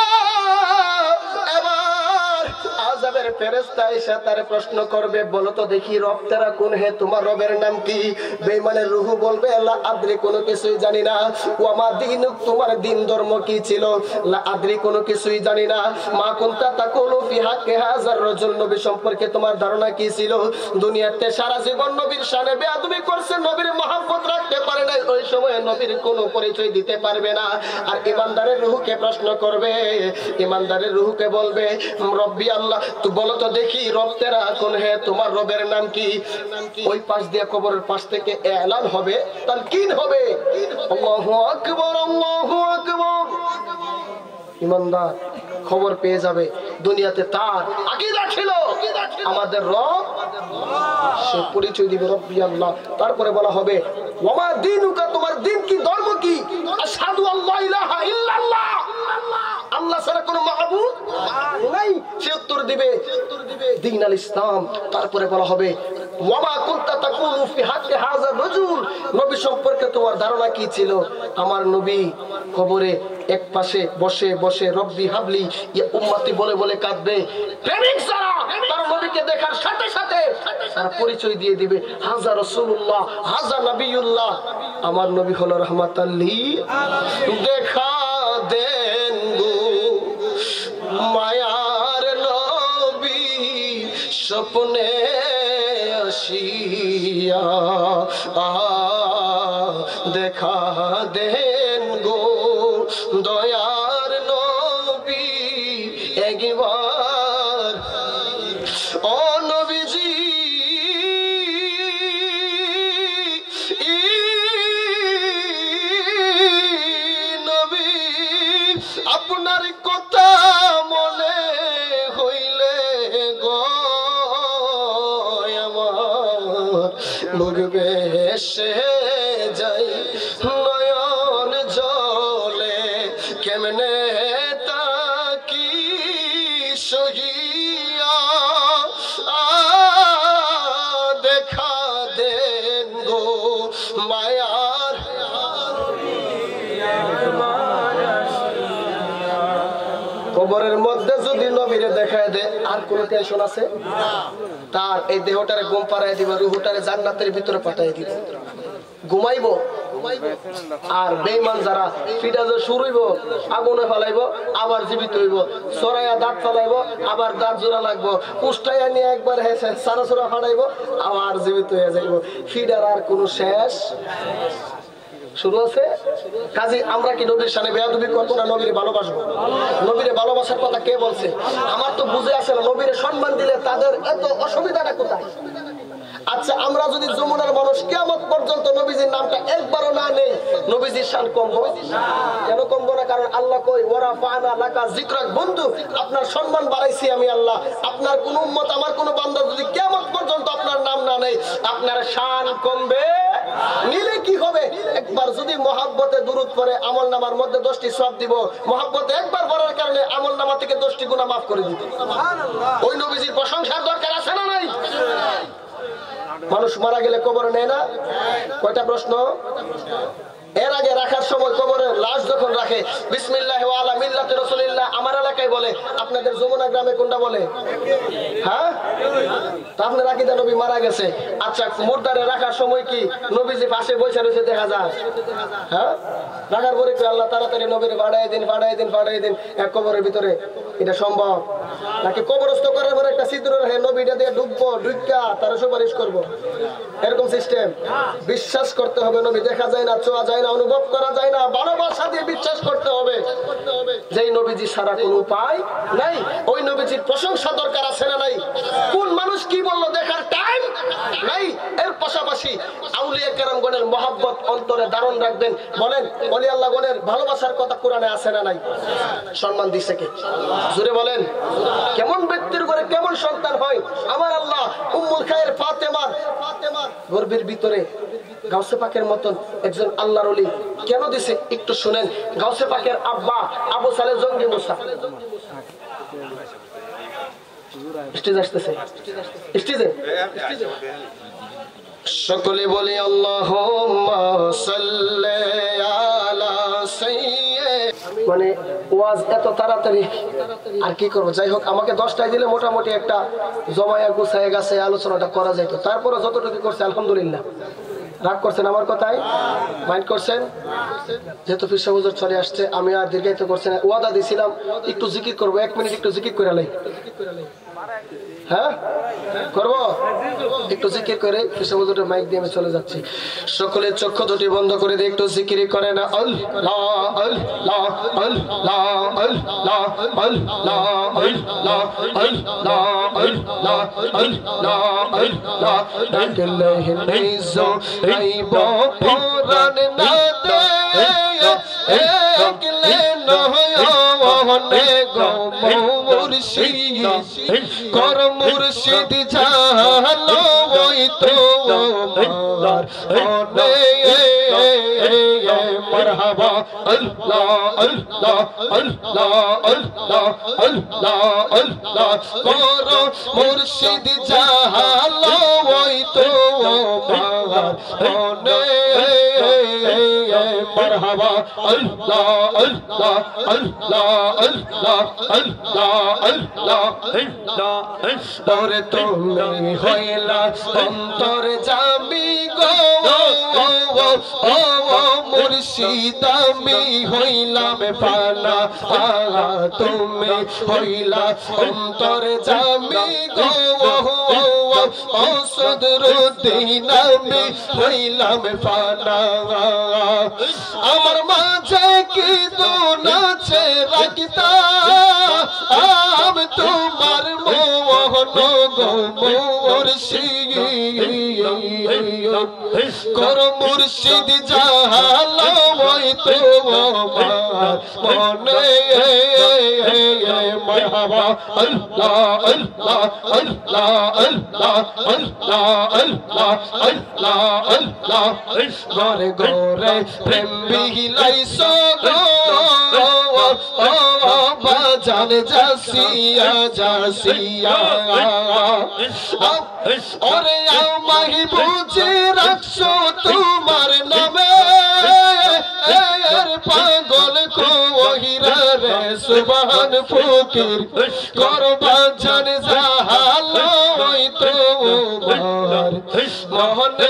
এবার আযাবের ফেরেশতা এসে তারে প্রশ্ন করবে, বলো তো দেখি রব তেরা কোন হে, তোমার রবের নাম কি? বেঈমানের রুহু বলবে, লা আদরি, কোনো কিছুই জানি না। ওয়া মা দীনুক, তোমার দিন ধর্ম কি ছিল? লা আদরি, কোনো কিছুই জানি না। মা কুনতা তাকুলু ফি হাক্কি হাযার রাজুল, নবী সম্পর্কে তোমার ধারণা কি ছিল? দুনিয়াতে সারা জীবন নবীর শানে বেয়াদবি করছে, নবীর মহব্বত রাখতে পারে না, ওই সময় নবীর কোনো পরিচয় দিতে পারবে না। আর ইমানদারের রুহুকে প্রশ্ন করবে, ইমানদারের রুহুকে বলবে, রব্বি আল্লাহ, তুই বলো তো দেখি রব তেরা কোন হে, তোমার রবের নাম কি? ওই পাশ দিয়ে কবরের পাশ থেকে এলান হবে, তালকিন হবে, আল্লাহু আকবার, আল্লাহু আকবার। ইমানদার খবর পেয়ে যাবে, দুনিয়াতে তার আকীদা ছিল আমাদের রব, সে পরিচয় দিবে রব্বি আল্লাহ। তারপরে বলা হবে, ওয়া দীনুকা, তোমার দিন কি, ধর্ম কি? আশহাদু আল্লা ইলাহা ইল্লাল্লাহ, আল্লাহ ছাড়া কোনো মাবুদ নাই, সে উত্তর দিবে দ্বীন আল ইসলাম। তারপরে বলা হবে, ওয়া মা কুনতা তাকুলু ফি হাক্কি হাযা রাজুল, নবী সম্পর্কে তোমার ধারণা কি ছিল? আমার নবী কবরে এক পাশে বসে বসে রব্বি হাবলি ইয়া উম্মতি বলে বলে কাঁদবে। প্রেমিক যারা তার নবীকে দেখার সাথে সাথে তার পরিচয় দিয়ে দিবে, হাজা রাসূলুল্লাহ, হাজা নবিয়ুল্লাহ, আমার নবী হলো রাহমাতাল লিল আলামিন। দেখা দেন গো মায়ার নবী স্বপ্নে আসিয়া, দেখা দেন গো দয়ার নবী একবার। ও নবীজি নবী, আপনার কথা মনে হইলে গো আমার ভেসে যাই নয়ন জলে কেমনে তাকি সহিয়া দেখা দেন গো মায়ার কবরের মধ্যে যদি নবীরে দেখায় দে আর কোন টেনশন আছে? তার এই দেহটারে ঘুম পাড়াই দিব, রুহটারে জান্নাতের ভিতরে পাঠাই দিব, ঘুমাইবো। আর বেঈমান যারা পিঠা যে শুরুইব আগুনে ফেলাইবো আবার জীবিত হইব, সরাইয়া দাঁত ফেলাইবো আবার দাঁত জোড়া লাগবো, উষ্টাইয়া নিয়ে একবার হেসে সারা সোরা ফাটাইবো আবার জীবিত হয়ে যাইব। ফিডার আর কোন শেষ শুরু আছে। কাজী আমরা কি নবীর সামনে বেয়াদবি করবো না নবীরে ভালোবাসবো? নবীরে ভালোবাসার কথা কে বলছে? আমার তো বুঝে আসে না নবীরে সম্মান দিলে তাদের এত অসুবিধাটা কোথায়? আচ্ছা আমরা যদি যমুনার মানুষ কিয়ামত পর্যন্ত নবীজির নামটা একবারও না নেই, নবীজির শান কমবো? কেন কমবো না? কারণ আল্লাহ কই ওরা ফানা লাকা যিকরাক, বন্ধু আপনার সম্মান বাড়াইছি আমি আল্লাহ। আপনার কোন উম্মত আমার কোন বান্দা যদি কিয়ামত পর্যন্ত আপনার নাম না নেই, আপনার শান কমবে। নিলে কি হবে? একবার যদি মহাব্বতে দুরূদ পড়ে আমল নামার মধ্যে দশটি সওয়াব দিব, মহাব্বতে একবার পড়ার কারণে আমল নামা থেকে দশটি গুনাহ মাফ করে দিত। ওই নবীজির প্রশংসার দরকার আছে না নাই? মানুষ মারা গেলে কবরে নেয় না? কয়টা প্রশ্ন? এর আগে রাখার সময় কবরে লাশ যখন রাখে বিসমিল্লাহ ওয়া আলা মিল্লাতি রাসূলিল্লাহ আমার এলাকায় বলে, আপনাদের যমুনা গ্রামে কোনটা বলে? হ্যাঁ, তা আপনার আকিদা নবী মারা গেছে। আচ্ছা মুর্দারে রাখার সময় কি নবীজি পাশে বসে রয়েছে দেখা যায়? হ্যাঁ, রাখার পরে কি আল্লাহ তাড়াতাড়ি নবীর বাড়াই দিন বাড়াই দিন বাড়াই দিন এক কবরের ভিতরে? এটা সম্ভব নাকি? কবরস্থ করার পরে একটা ছিদ্র রেখে নবীটা দিয়ে ডুববো, ডুইকা তারা সুপারিশ করবো, এরকম সিস্টেম? বিশ্বাস করতে হবে নবী দেখা যায় না, ছোঁয়া যায় না, অনুভব করা যায় না, ভালোবাসা দিয়ে বিশ্বাস করতে হবে যে নবীজি ছাড়া কোন উপায় নাই। ওই নবীজির প্রশংসা দরকার আছে না নাই? কোন মানুষ কি বললো দেখার টাইম নাই। এর পাশাপাশি আউলিয়া কেরামগণের মহব্বত অন্তরে ধারণ রাখবেন। বলেন ওলি আল্লাহ গণের ভালোবাসার কথা কোরআনে আছে না নাই? সম্মান দিছে কে? জোরে বলেন। কেমন ব্যক্তির ঘরে কেমন সন্তান হয়? আমার আল্লাহ উম্মুল খায়ের ফাতেমার গর্ভের ভিতরে গাউসে পাকের মতন একজন আল্লাহর ওলি কেন দিছে একটু শুনেন। গাউসে পাকের আব্বা আবু সালে জঙ্গি মুসা। স্টেজ আসতেছে, স্টেজে সকলে বলি আল্লাহুম্মা সাল্লি আলা সাইয়্যিদ। মানে ওয়াজ এত তাড়াতাড়ি আর কি করবো? যাই হোক, আমাকে দশটায় দিলে মোটামুটি একটা জমায়া গুছায় গেছে আলোচনাটা করা যাইত। তারপরে যতটুকু করছে আলহামদুলিল্লাহ। রাগ করছেন আমার কথায়? মাইন্ড করছেন? যেহেতু ফিরসা হুজুর চলে আসছে আমি আর দীর্ঘায়িত করছি না। ওয়াদা দিছিলাম একটু জিকির করবো, এক মিনিট একটু জিকির করে লাই। হ্যাঁ করবো, একটু জিকির করে ফিরসা হুজুরের মাইক দিয়ে আমি চলে যাচ্ছি। সকলের চক্ষু দুটি বন্ধ করে দিয়ে একটু জিকির করে না। আল্লাহ আল্লাহ আল্লাহ আল্লাহ আল্লাহ আল্লাহ আল্লাহ আল্লাহ আল্লাহ আল্লাহ ডাকলে নিজো আইব পুরান না দে একলে নহয়নে গো মুর্শিদ কর মুর্শিদ জানো ওই তো আমার ওনে মারহাবা আল্লাহ আল্লাহ আল্লাহ আল্লাহ আল্লাহ আল্লাহ কর মুর্শিদ জানো ওই তো আমার ওনে মারহাবা আল্লাহ আল্লাহ আল্লাহ আল্লাহ আল্লাহ আল্লাহ আল্লাহ ওরে তুমি হইলা অন্তর জামি গো ও মুর্শিদ আমি হইলাম ফানা তুমি হইলা অন্তর জামি গো ও সদরুদ্দিন আমি হইলাম ফানা আমার মাঝে কি দুনাছে রাখতা আম তোমার মোহন গো মুর্শিদ কর মুর্শিদ জাহালো ওই তো আমার মনে মারহাবা বাবা আল্লাহ আল্লাহ আল্লাহ আল্লাহ আল্লাহ আল্লাহ আল্লাহ আল্লাহ ঘরে ঘরে প্রেম বিলাইছো বাজান জাসিয়া জাসিয়া ওরে আমাহি বুঝে রাখছো তোমার নামে এর পাগল কোহিরা রে সুবহান ফকির করবা জান জাহালই তোমার মোহনে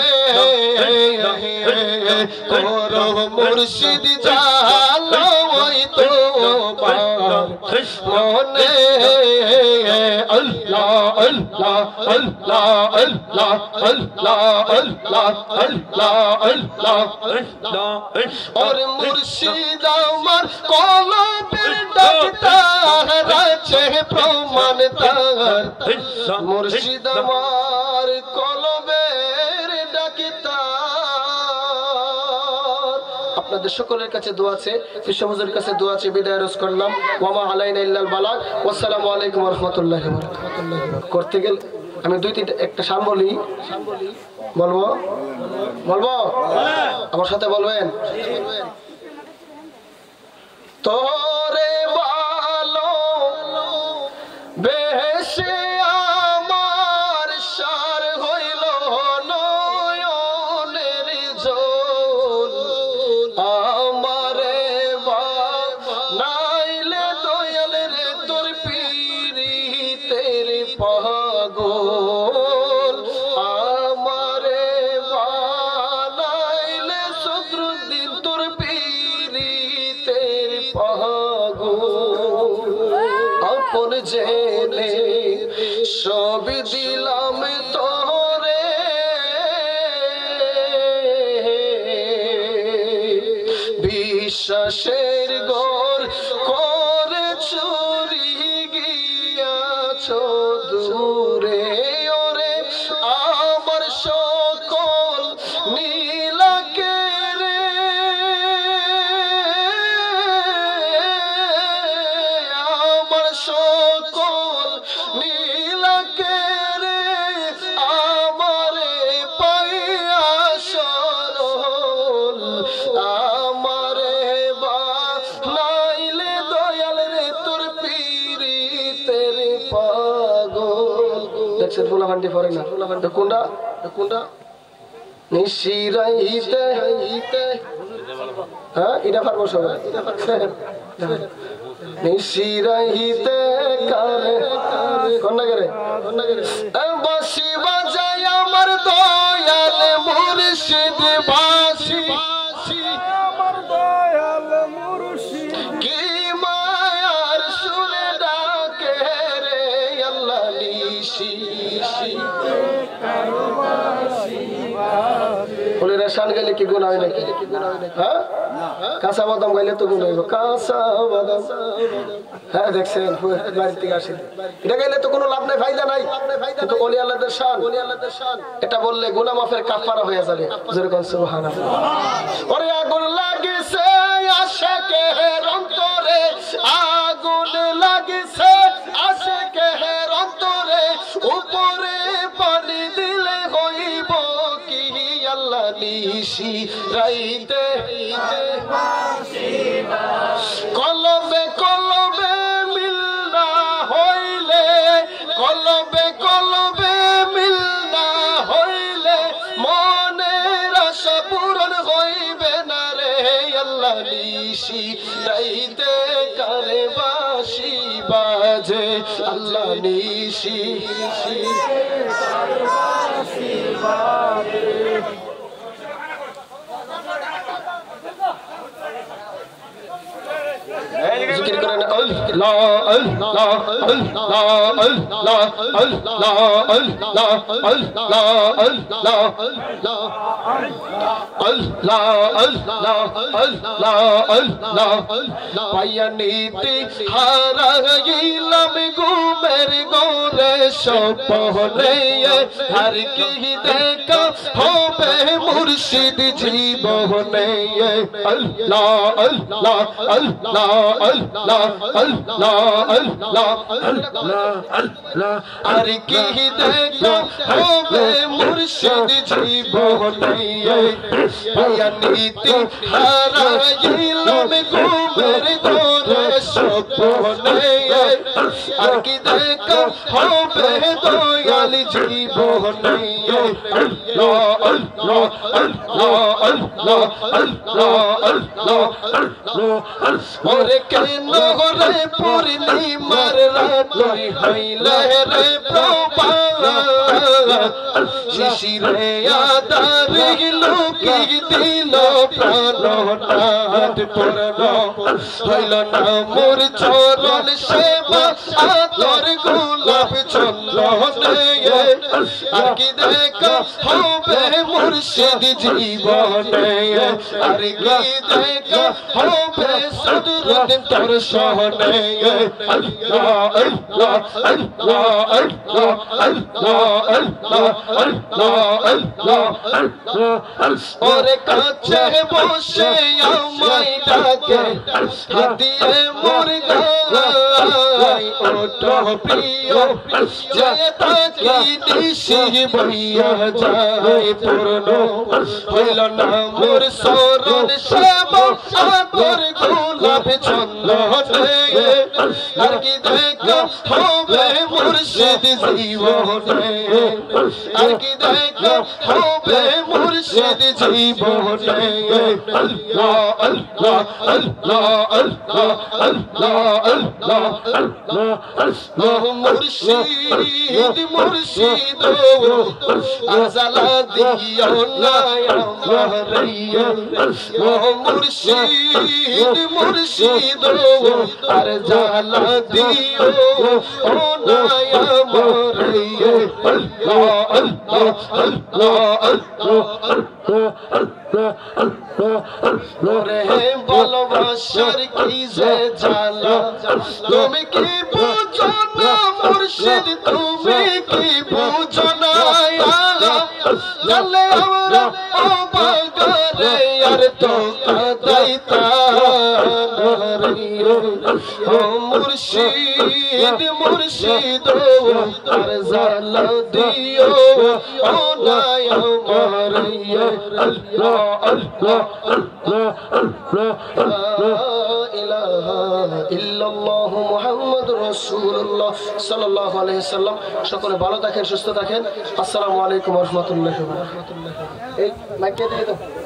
করো মুর্শিদ জাহালই তোমার মোহনে আল্লাহ আল্লাহ আল্লাহ আল্লাহ আল্লাহ আল্লাহ আল্লাহ আল্লাহ আল্লাহ और मुर्शिद আমার কলবের ডাক্তার আছে প্রমাণ তার মুর্শিদ আমার কলবের ডাক্তার আপনাদের সকলের কাছে দোয়া আছে বিশ্বমজুর কাছে দোয়া আছে বিদায় রোজ করলাম ওয়া আলাইনা ইল্লাল বালাগ ওয়াসসালামু আলাইকুম ওয়া রাহমাতুল্লাহি ওয়া বারাকাতুহু করতে গেল আমি দুই তিনটা একটা শান বলি বলবো বলবো আমার সাথে বলবেন তোরে ভালো বেশে আমার সার হইল নয়নের জল আমারে বানাইলে দয়াল রে তোর পীরিতের পাগল আমারে বানাইলে সদরুদ্দিন তোর পীরিতের পাগল আপন জেনে সব দিলাম তোরে বিশ্বাসের গোর করে চুরি গিয়াছ দূরে ওরে আমার সকল নীলাকে রে আমার সকল নীলাকে রে আমারে পাইয়া সরল আমারে বানাইলে দয়াল রে তোর পীরিতের পাগল দেখছেন ফুলা ভান্ডি পড়ে না কোনটা কোনটা নিশিরাইতে হ্যাঁ এটা পারবো সবাই নিশিরাইতে কারে কোনটা করে বাঁশি বাজায় আমার দয়াল মুর্শিদ বাঁশি আমার দয়াল মুর্শিদ কি মায়ার সুরে ডাকে রে আল্লাহ নিশি বলে রেশান গেলে কি গুণ হয় নাকি হ্যাঁ কাঁচা বাদাম গাইলে তো গুণ হইব কাঁচা বাদাম হ্যাঁ দেখছেন বাড়ির থেকে আসেন এটা গাইলে তো কোনো লাভ নাই ফায়দা নাই কিন্তু ওলি আল্লাহদের শান এটা বললে গুনাহ মাফের কাফারা হয়ে যাবে যেরকম সুবহানাল্লাহ ওরে আগুন লাগিছে আশিকের অন্তরে আগুন লাগিছে আশিকের অন্তরে উপরে পানি দিলে হইব কি আল্লাহ নিশি রাইতে কলবে কলবে মিল না হইলে কলবে কলবে মিল না হইলে মনের আশা পূরণ হইবে না রে আল্লাহ নিশি রাইতে কারে বাঁশি বাজে আল্লাহ নিশি বাঁশি বাজে जिक्र करें अल्लाह अल्लाह अल्लाह अल्लाह अल्लाह अल्लाह अल्लाह अल्लाह अल्लाह अल्लाह अल्लाह अल्लाह पाया नीति हारा गईलम घूमेर गोरे सपने हर की देखा होबे मुर्शिद जीवने अल्लाह अल्लाह अल्लाह अल्लाह আর কি দেখা হবে মুর্শিদ জীবনে নীতি হারাইলাম ঘুমের ঘরে স্বপ্নে আর কি দেখা হবে দয়াল জীবনে ওরে কেন রে পূর্ণিমার রাত হইলে রে প্রভা শিশিরে আদার লুকি দিল প্রাণনাথ পূর্ণ হইল না মোর চরণ সেবা আদর গোলাপ চন্দনে আর কি দেখা হবে মুর্শিদ জীবনে আর কি দেখা হবে সদরুদ্দিন তোর সহনে আল্লাহ আল্লাহ আল্লাহ আল্লাহ আল্লাহ আল্লাহ আল্লাহ ওরে কাছে বসে আমায় ডাকে হাতিয়ে মোর গায় ওঠো প্রিয় জয় তাকি নিশি বইয়া যায় পূর্ণ হইল না মোর শরণ সেবা আদর গোলাপ চন্দনে আর কি দেখা হবে মুর্শিদ জীবনে আর কি দেখা হবে মুর্শিদ জীবনে আল্লাহ আল্লাহ আল্লাহ আল্লাহ আল্লাহ আল্লাহ আল্লাহ মুর্শিদ মুর্শিদ আজালা দিও না আমারিয়া ও মুর্শিদ মুর্শিদ আর জালা দিও ও না আমারিয়া আল্লাহ আল্লাহ আল্লাহ রে ভালোবাসার কি যে জালা তুমি কি বুঝো না মুর্শিদ তুমি কি বুঝো না জানলে আমরা অবাগরে আর তো কাদাইতা ও মুর্শিদ মুর্শিদ আর জালা দিও ও না আমারিয়া আল্লাহ আল্লাহ আল্লাহ আল্লাহ লা ইলাহা ইল্লাল্লাহ মুহাম্মাদুর রাসূলুল্লাহ সাল্লাল্লাহু আলাইহি সাল্লাম। সকলে ভালো থাকেন, সুস্থ থাকেন। আসসালামু আলাইকুম ওয়া রাহমাতুল্লাহি ওয়া বারাকাতুহু। এই মাইকে দিয়ে দাও।